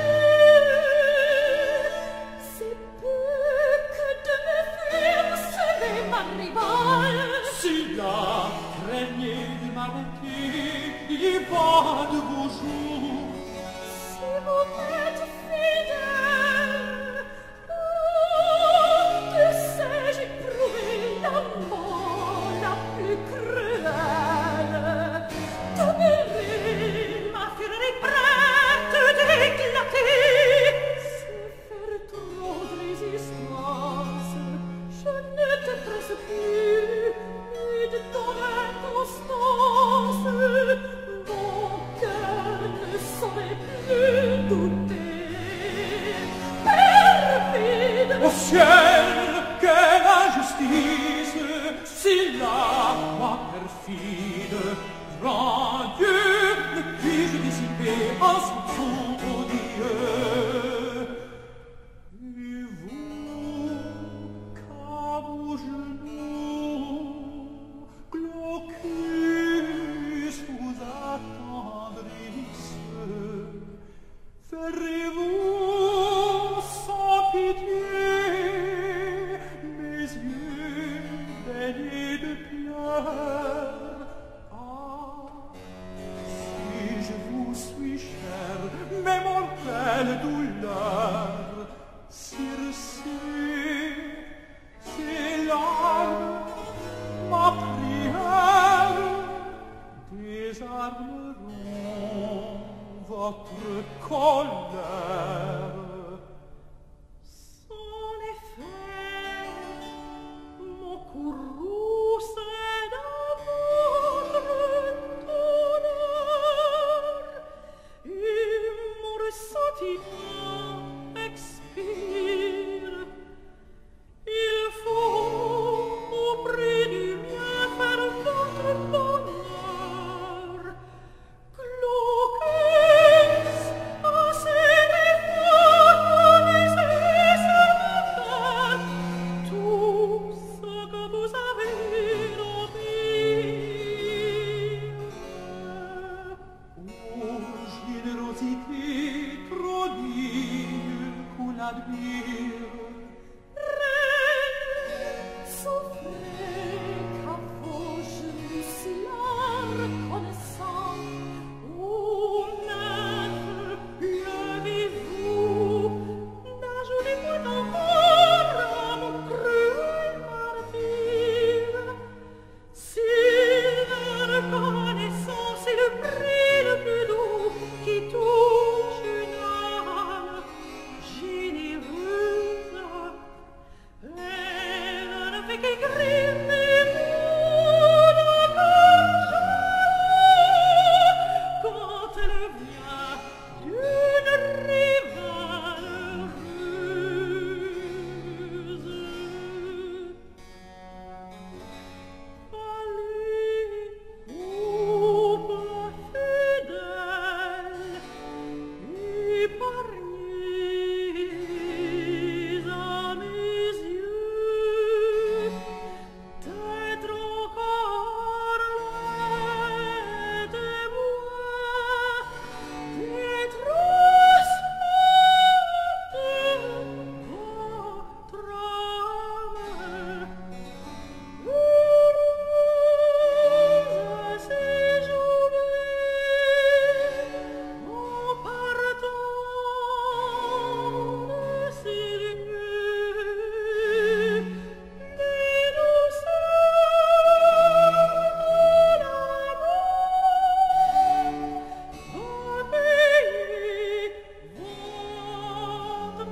plus. C'est peu que de me fuir, vous savez, ma rivale. Si là, craignez de m'arrêter, il va de vos jours. Si vous m'êtes fidèle, oh, que sais-je éprouver la mort la plus cruelle. Demeurer, ma fureur est prête d'éclater. C'est faire trop de résistance. Je ne te presse plus, et de ton inconstance, mon cœur ne saurait plus douter. Perfide! Au ciel, quelle injustice! Si là, moi perfide, grand Dieu, ne puis-je dissiper un soupçon odieux? Et vous, qu'à vos genoux, Glaucus vous attendrisse, ferez-vous sans pitié mes yeux baignés de pleurs? Ah, votre colère. Sans effet, mon courroux c'est dans votre douleur, et mon ressentiment expire. Il faut au prix du mien faire votre bonheur. Cloquez, assez d'efforts, connaissez sa tête, tout ce que vous avez d'obéir. Oh, générosité trop digne qu'on l'admire. Souffrez qu'à vos genoux cela reconnaissant, ô maître, levez-vous, n'ajoutez point encore à mon cruel martyr. Si la reconnaissance est le prix le plus doux qui touche une âme généreuse, elle ne fait qu'écrire mes mots de cœur quand elle vient d'une rivale ruse. Allez, ô pas fidèle, épargnez à mes yeux d'être encore loin de moi, d'être sourde votre âme. Heureuse si j'oublie en partant de ces lieux, mais nous sommes de l'amour va payer votre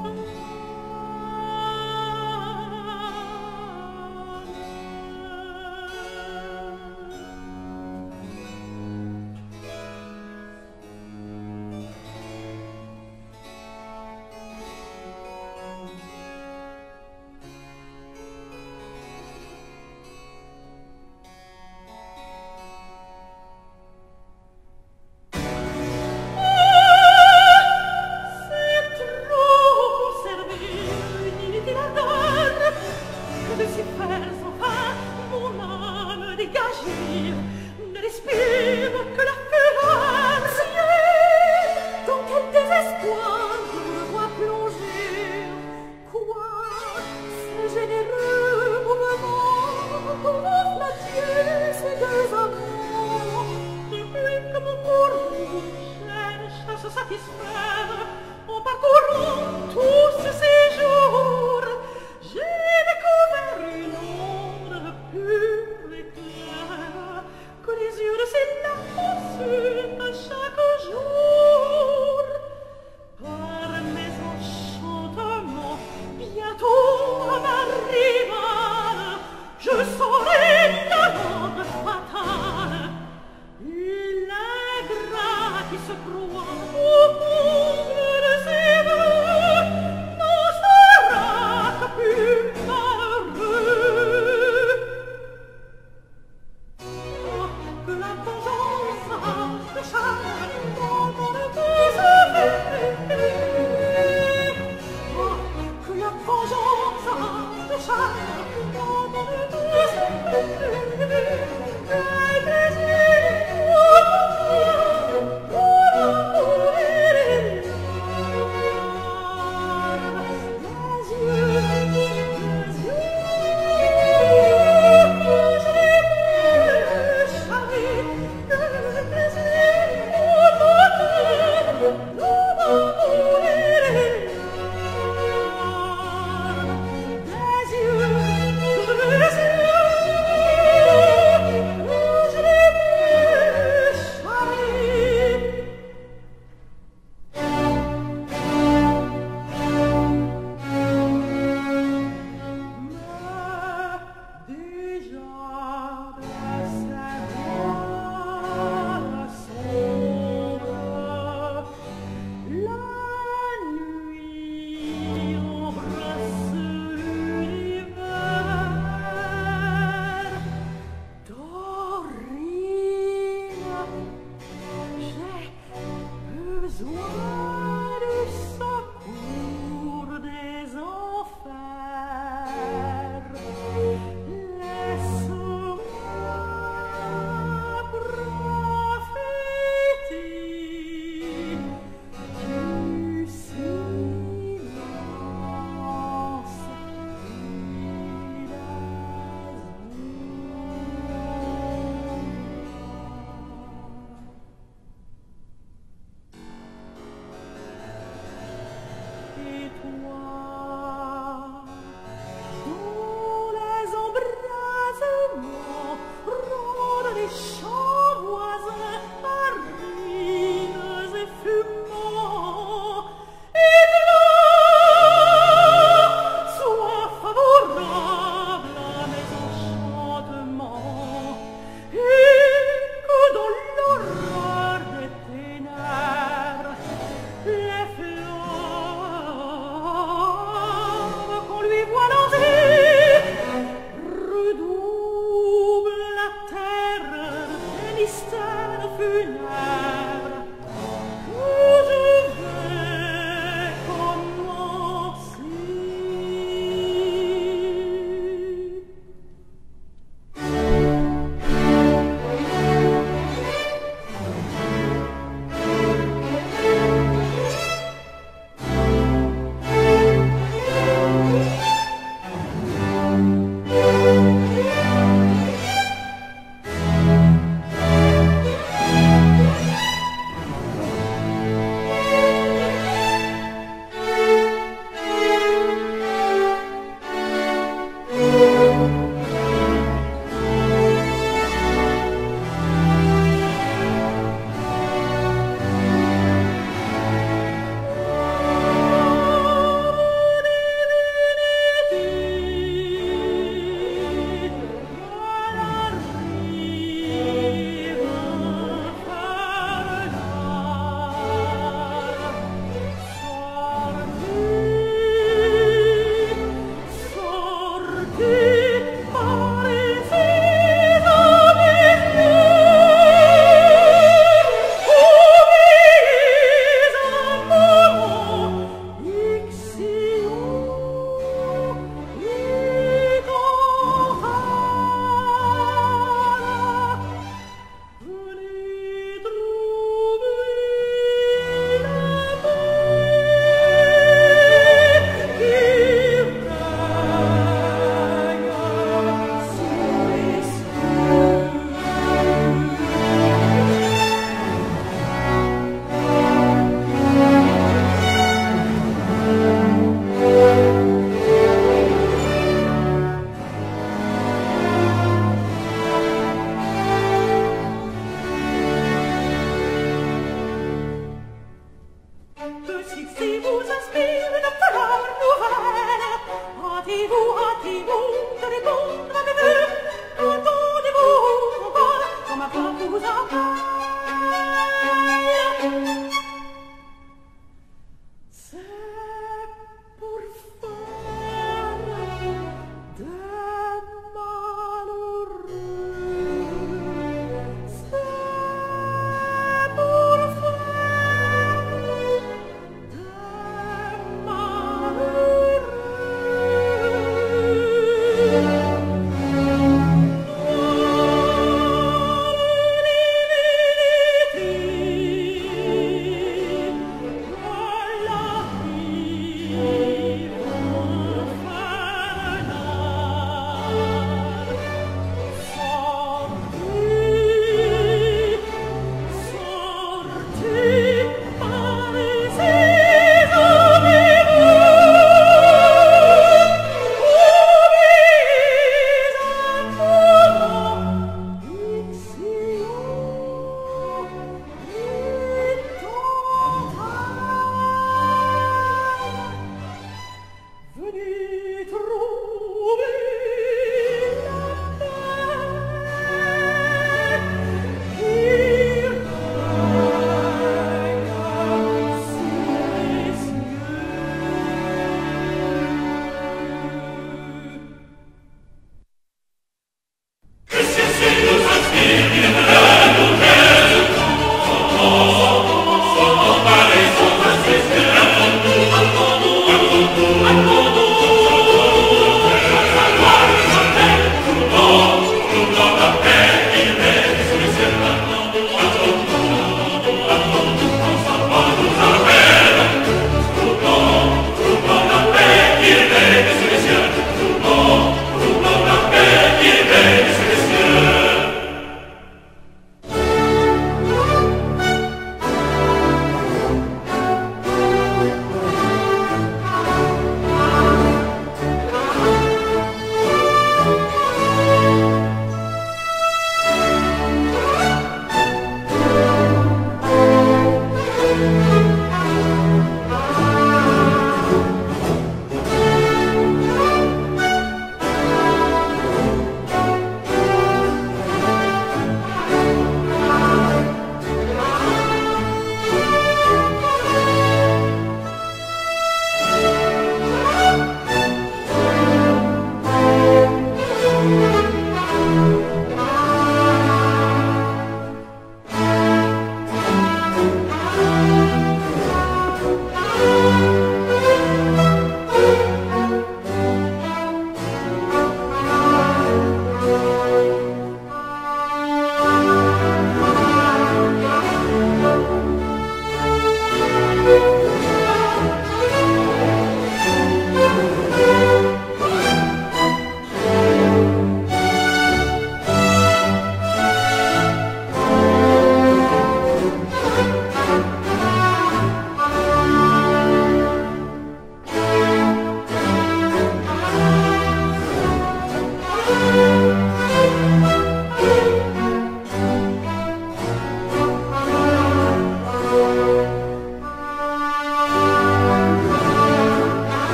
C'est trop pour servir une inutile ardeur que de s'y faire sans fin mon âme dégagée ne respire que la fureur. Ciel, dans quel désespoir je me vois plonger. Quoi, ce généreux mouvement pour vous flattiez ces deux amants, depuis que mon courroux cherche à se satisfaire en parcourant tous ces jours, j'ai découvert une ombre pure et claire que les yeux de ces larmes consultent chaque jour. Par mes enchantements, bientôt à ma rivale, je saurai la langue fatale. Et l'ingrat qui se croit au bout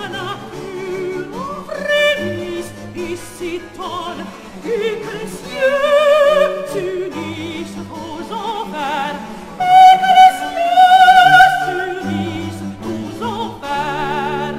la nature en frémisse et s'étonne, et que les cieux s'unissent aux enfers, et que les cieux s'unissent aux enfers.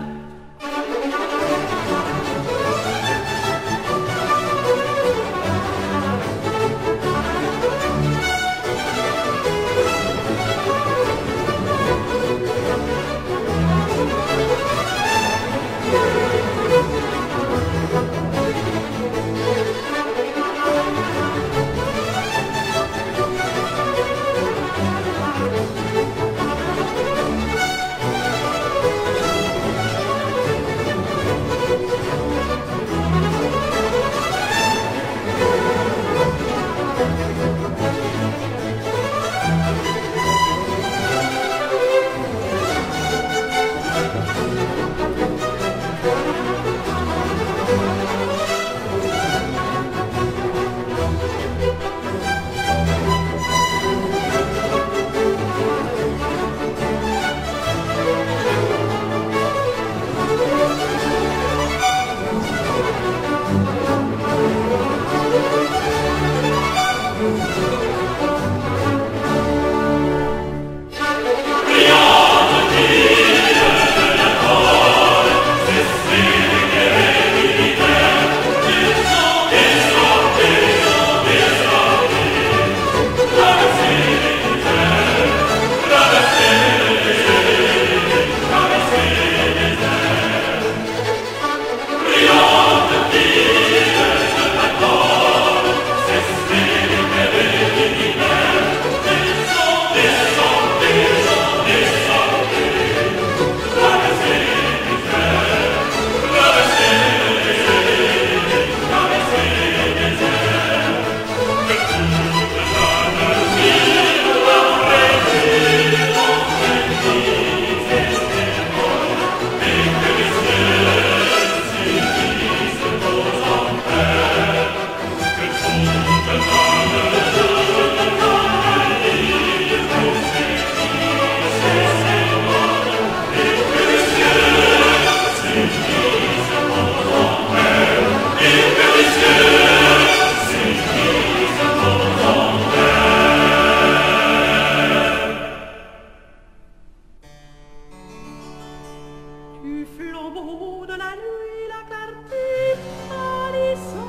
Du flambeau de la nuit, la clarté pâlissante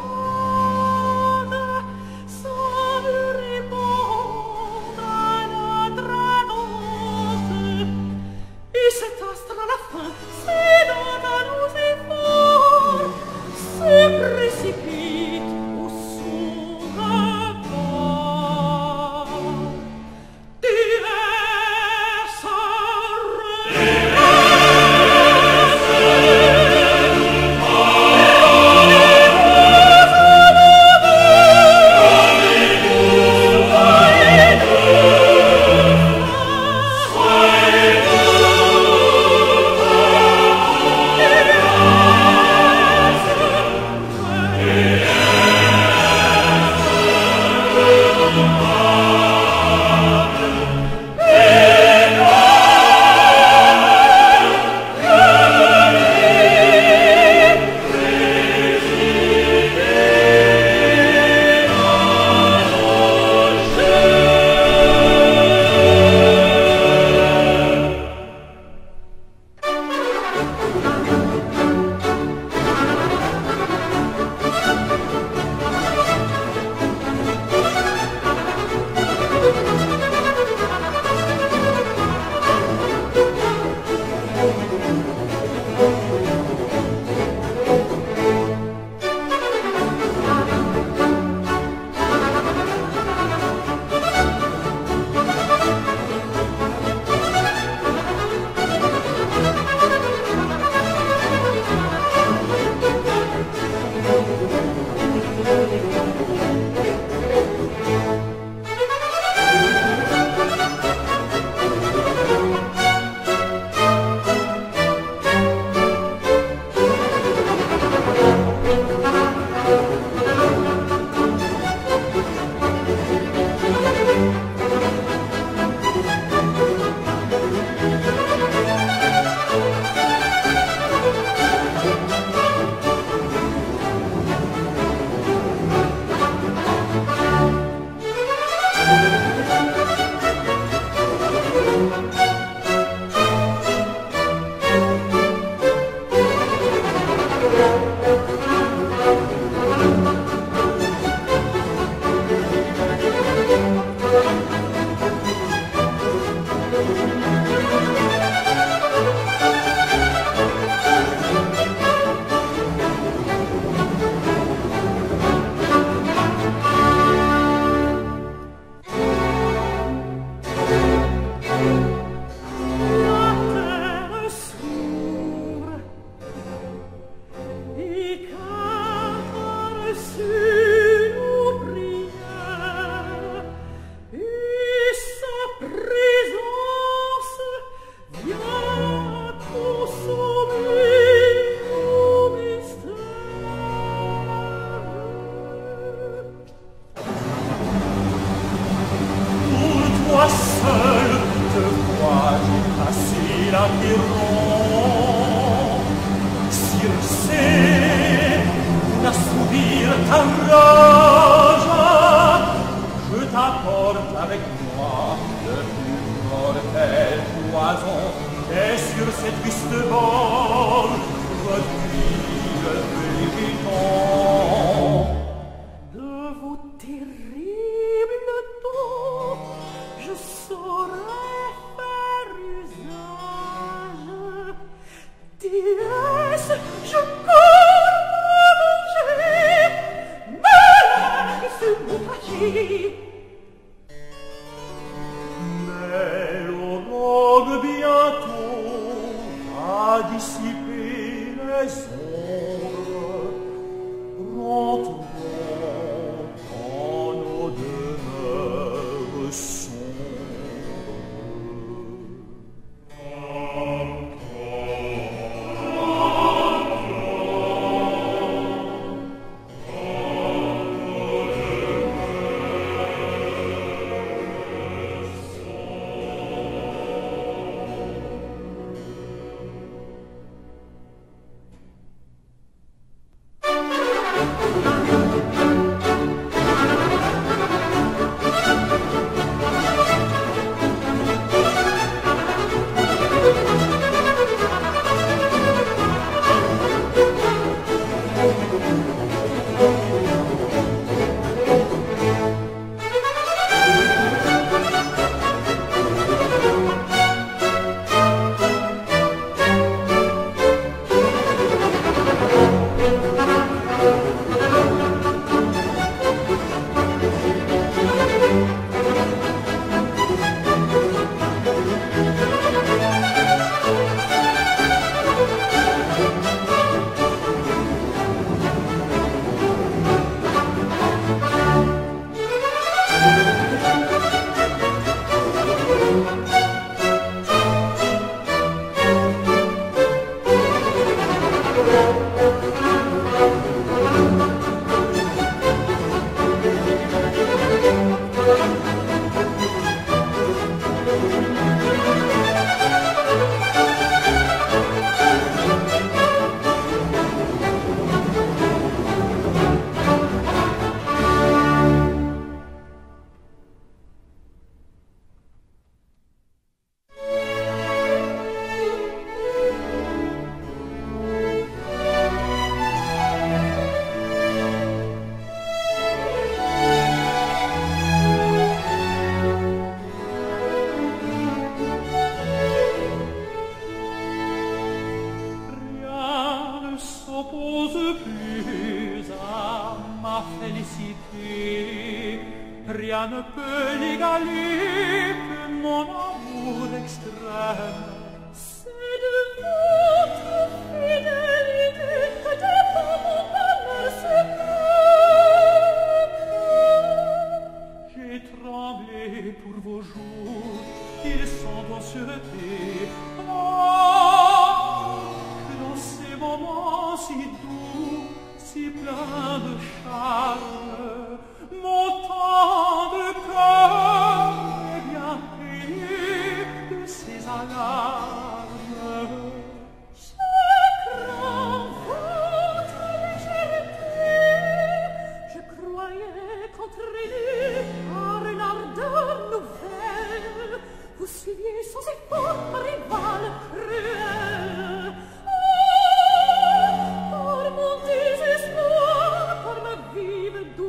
semble répondre à notre danse. Et cet astre à la fin, cédant à nos efforts, se précipite au son abord. Déverse un regard t'enrage, je t'apporte avec moi le plus mortel poison, et sur cette triste bord, retire le palpitant. De vos terribles taux, je saurais faire usage. Déesse, je cours pour manger, mais laisse m'outrager. Mais l'aurore bientôt a dissipé les ombres. Rentrons dans nos demeures sombres. Rien ne peut l'égaler que mon amour extrême. C'est de votre fidélité que dépend mon bonheur suprême. J'ai tremblé pour vos jours, ils sont en sûreté. Oh, que dans ces moments si doux, si pleins de charme, mon tendre cœur est bien payé de ses alarmes. Je crains votre légèreté. Je croyais qu'entraîné par une ardeur nouvelle, vous suiviez sans effort ma rivale cruelle. Oh, par mon désespoir, par ma vive douleur,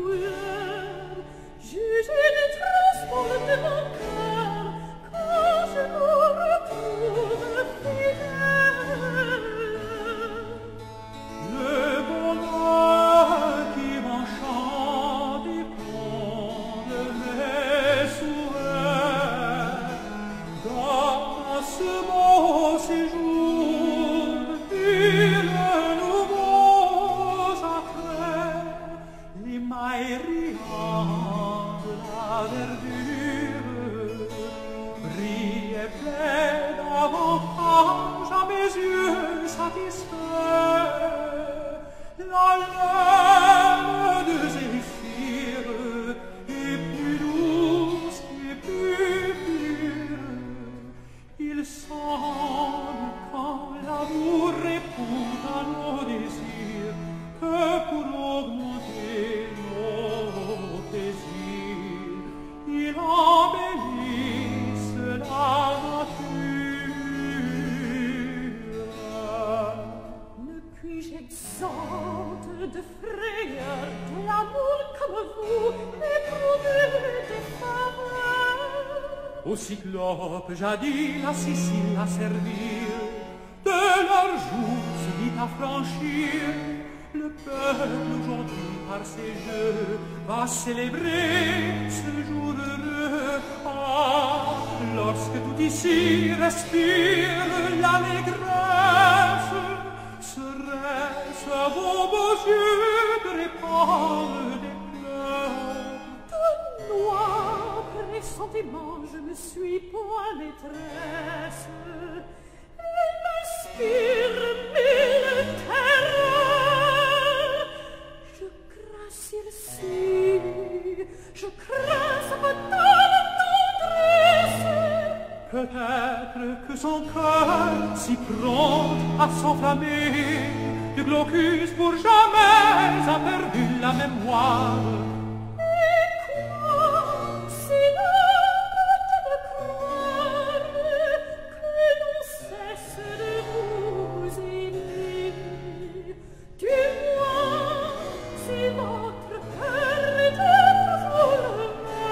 de frayeur, de l'amour comme vous, éprouvez des faveurs. Au Cyclope, jadis la Sicile à servir, de leur jour se dit à franchir. Le peuple aujourd'hui par ses jeux va célébrer ce jour heureux. Ah, lorsque tout ici respire l'allégresse, serait-ce à vos beaux yeux de répandre des pleurs? De noirs pressentiments, je me suis point maîtresse. Elle m'inspire mille terreurs. Je crains celle-ci, je crains sa fatale tendresse. Peut-être que son cœur, si prompt à s'enflammer, de Glaucus pour jamais a perdu la mémoire. Et quoi, si l'homme de croire que l'on cesse de vous aimer? Du moins, si votre cœur est toujours le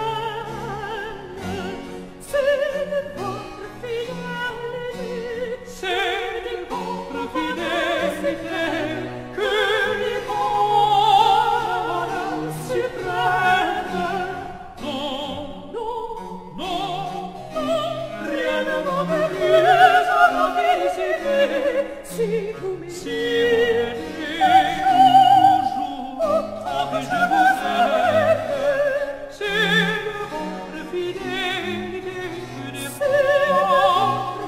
même, c'est de votre fidélité, C'est de votre fidélité que les bonheurs suprêmes. Non, non, non, non, rien ne m'en plus plus à la félicité, si vous si m'aimez. toujours tant que je vous aime. C'est de votre fidélité que les bonheurs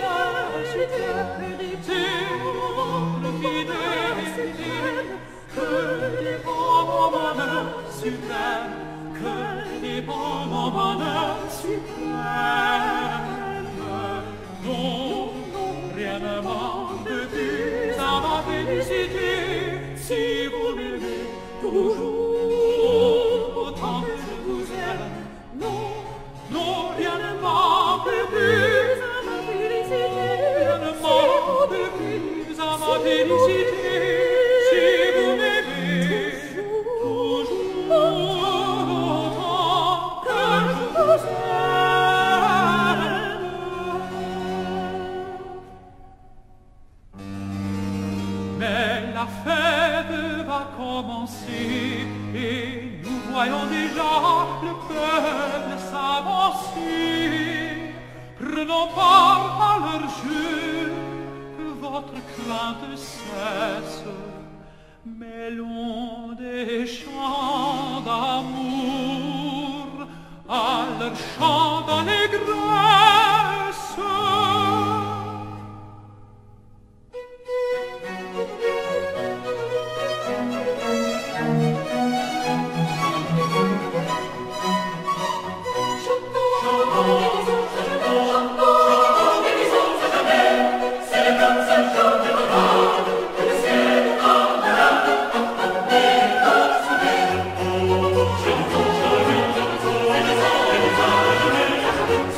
suprême, que dépend mon bonheur suprême. Non, rien ne manque plus à ma félicité, si vous m'aimez toujours autant que je vous aime. Non, Non, rien ne manque plus à ma félicité, rien ne manque plus à ma félicité, si vous m'aimez toujours autant que je vous aime. Mais la fête va commencer et nous voyons déjà le peuple s'avancer. Prenons part à leur jeu, que votre crainte cesse. Mêlons des chants d'amour à leur chant d'allégresse. C'est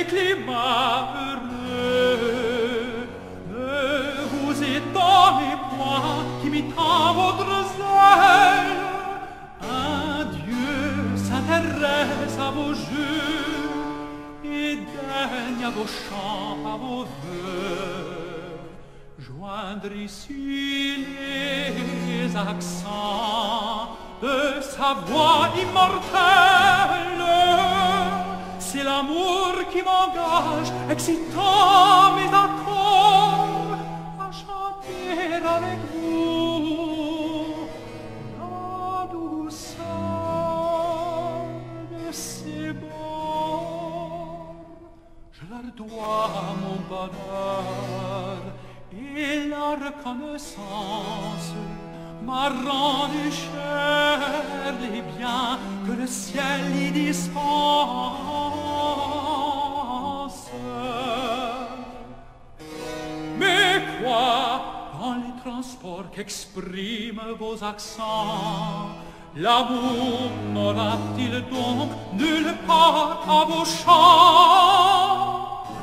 des climats heureux. Ne vous étonnez point qu'imitant votre zèle, un Dieu s'intéresse à vos jeux et daigne à vos chants, à vos vœux, joindre ici les accents de sa voix immortelle. C'est l'amour qui m'engage, excitant mes accords, à chanter avec vous la douceur de ces bords. Je leur dois mon bonheur et la reconnaissance m'a rendu cher les biens que le ciel y dispense. Mais quoi, dans les transports qu'expriment vos accents, l'amour n'aura-t-il donc nulle part à vos chants?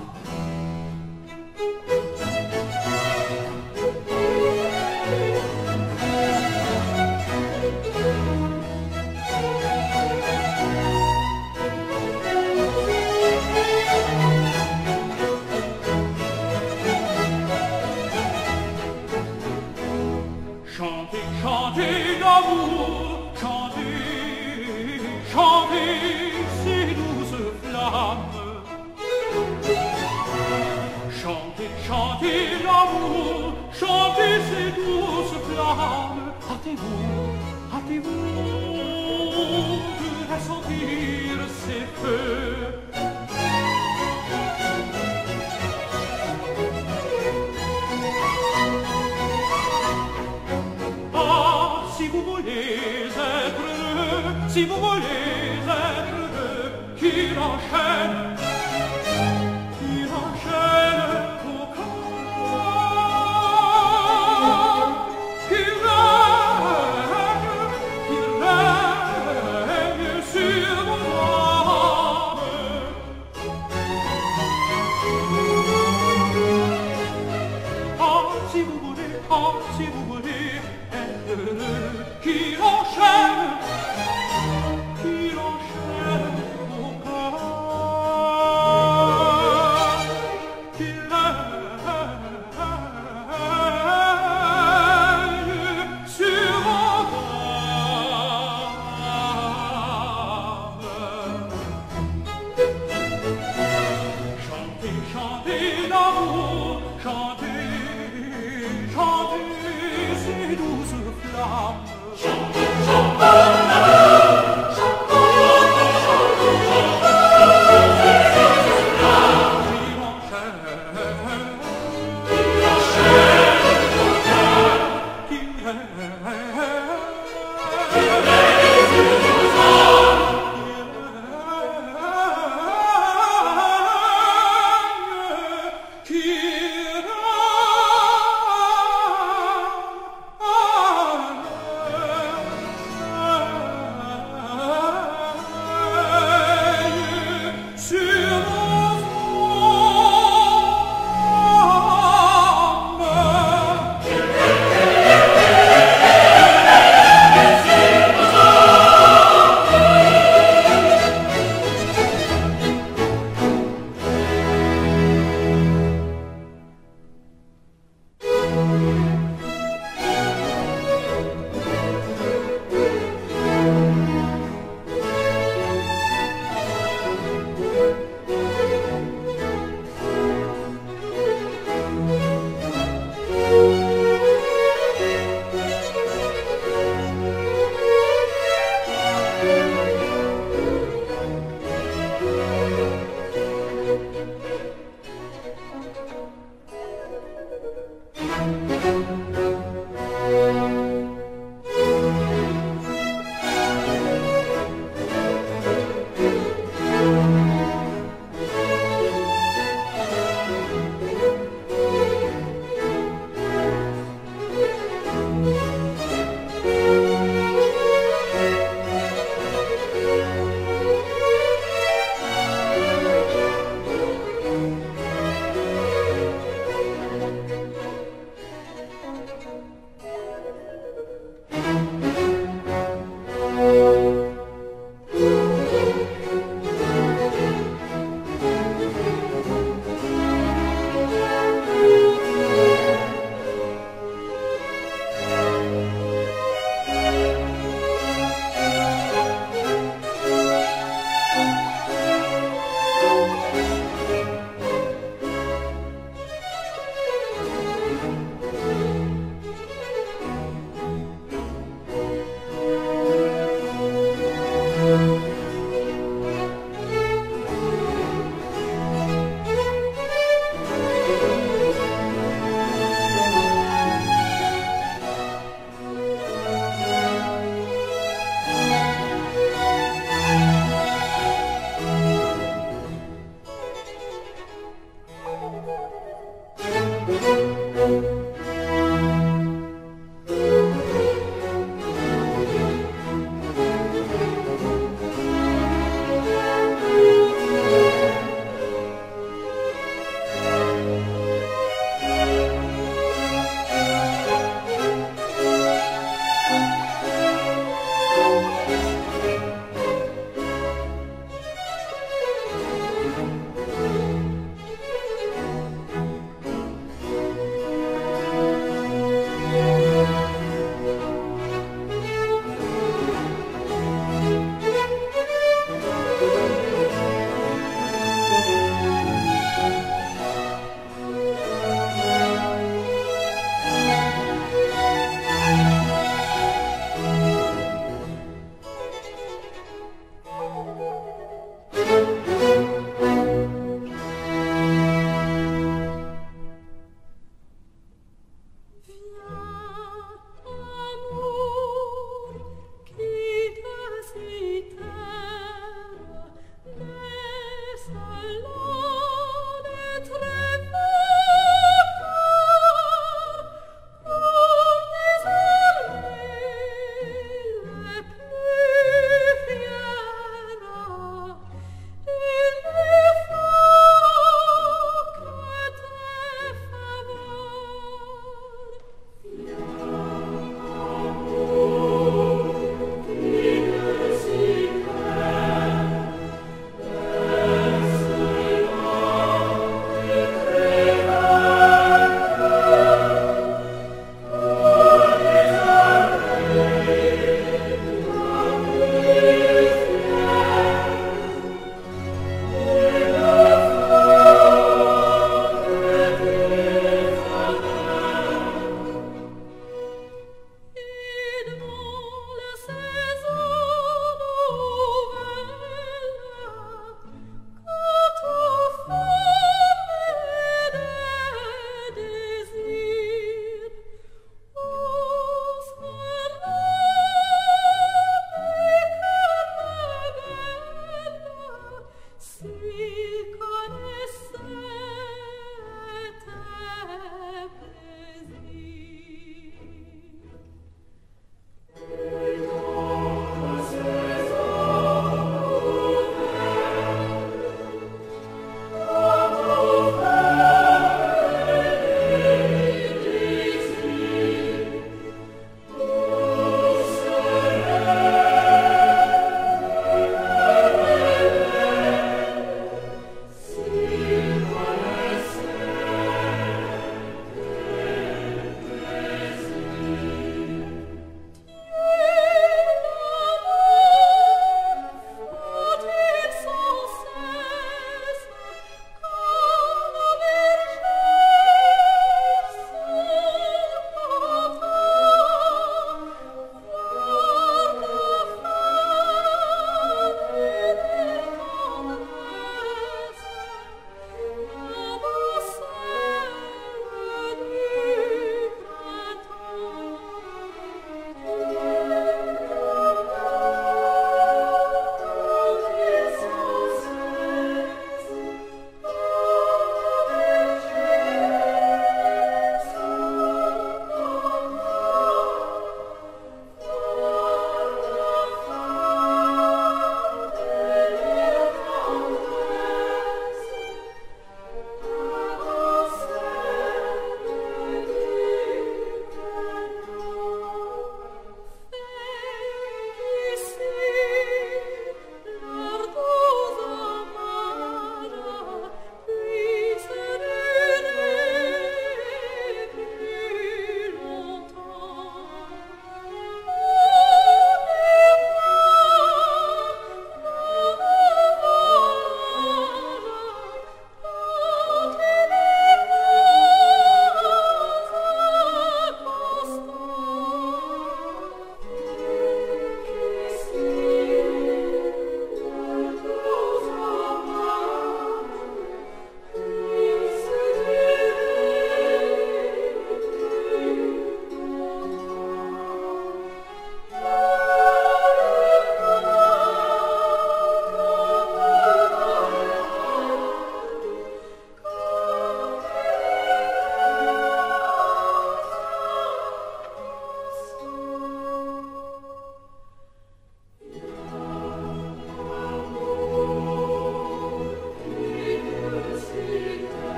Chantez, chantez l'amour, chantez, chantez ces douces flammes. Chantez, chantez l'amour, chantez ces douces flammes. Hâtez-vous, hâtez-vous de ressentir ces feux. Si vous voulez être heureux, si vous voulez être heureux, qui l'enchaîne, qui l'enchaîne au cœur, qui règne, qui règne sur vos âmes. Ah, si vous voulez, ah, si vous voulez être heureux, qui l'enchaîne, qui l'enchaîne au cœur.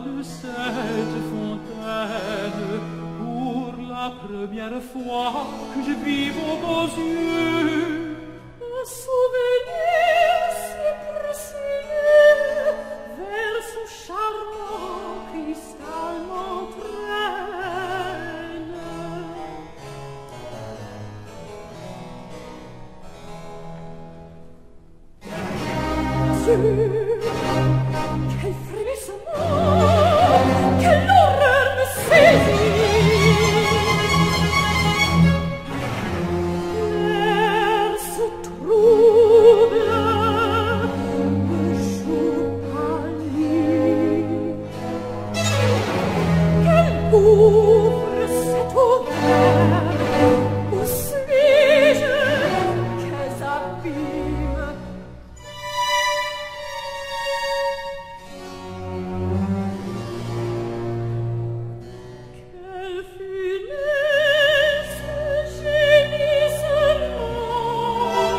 de cette fontaine, pour la première fois que je vis vos beaux yeux, un souvenir si précieux vers son charmant cristal m'entraîne. Dieu, quel frémissement, quelle horreur me saisit. L'air se trouble, le jour pâlit. Quel gouffre s'est ouvert, où suis-je, quels abîmes. Quelle funeste gémissement,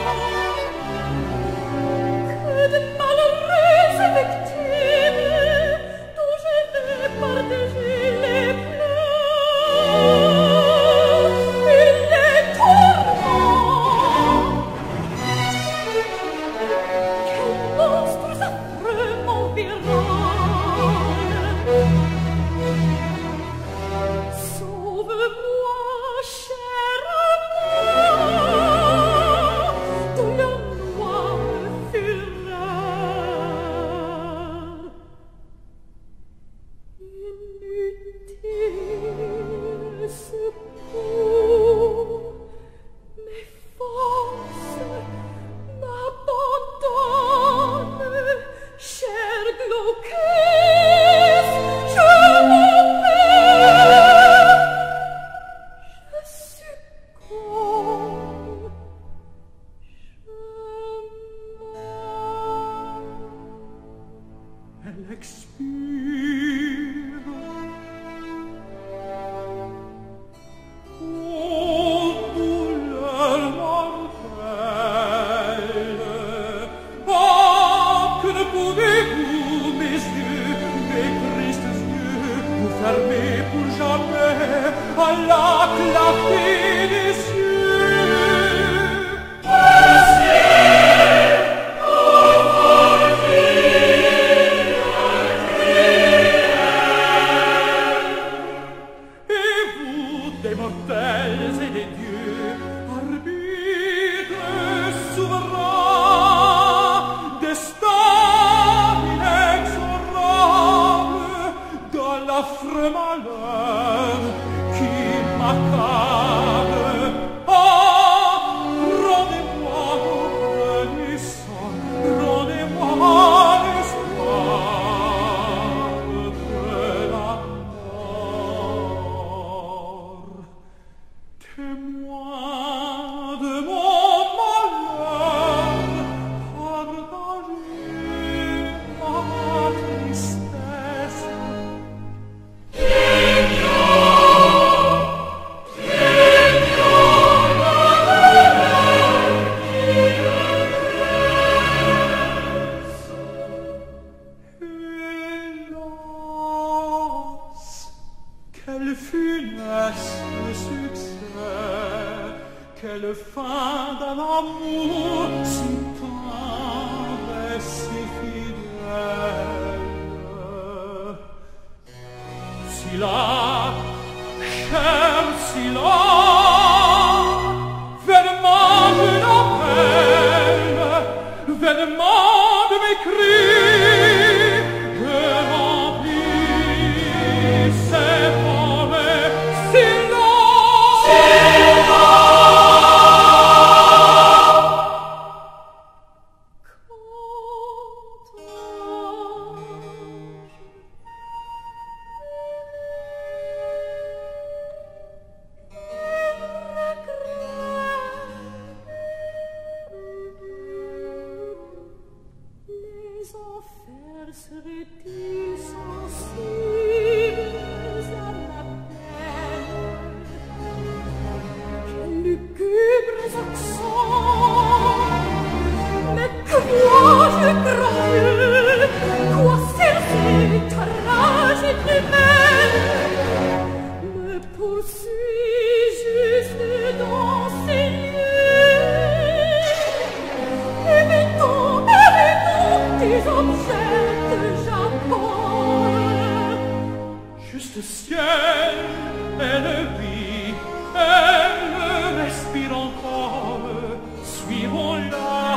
que de malheureuses victimes dont je vais partager les pleurs et les tourments. Quels monstres affreux m'environnent. Sauve-moi, cher amant, de leur noire fureur. Inutile secours, mes forces m'abandonnent, cher Glaucus, je m'en perds, je succombe, je meurs. elle expire. Oh, douleur mortelle, oh, que ne pouvez-vous, mes yeux, mes tristes yeux, vous fermer pour jamais à la clarté des cieux. Et vous, des mortels et des dieux, arbitres souverains, destin inexorable, dans l'affreux malheur qui m'accable. Oh, rendez-moi vos premiers sons, rendez-moi l'espoir de la mort. Témoin de mon malheur, partagez ma tristesse. Hélas, quel funeste succès, quelle fin d'un amour si tendre et si fidèle. Si là, cher, si là, vainement je l'appelle, vainement de mes cris, je remplis ces mauvais silences. Les juste ciel, elle vit, elle respire encore, suivons-la.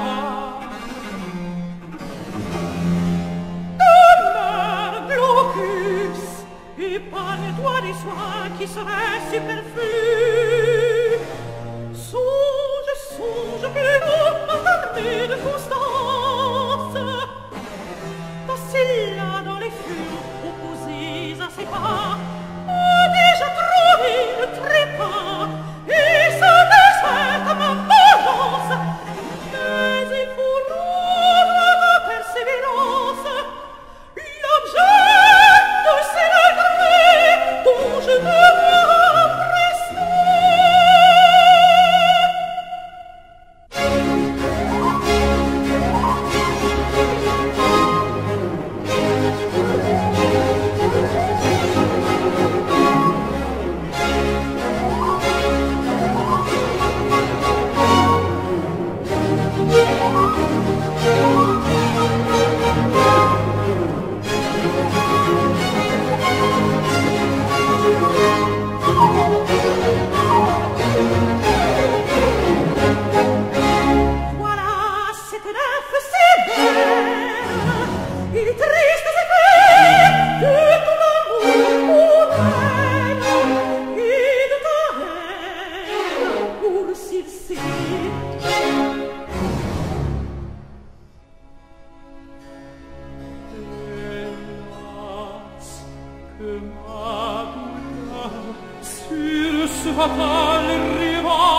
Demeure Glaucus, épargne-toi des soins qui seraient superflus. Songe, songe plus haut, armé de constance, passer là dans les furs opposés à ses pas, a déjà trouvé le trépas et se déserte à ma vengeance. Mais il faut rendre ma persévérance l'objet de ces regrets dont je me vois pressé. Sur ce fatal rivage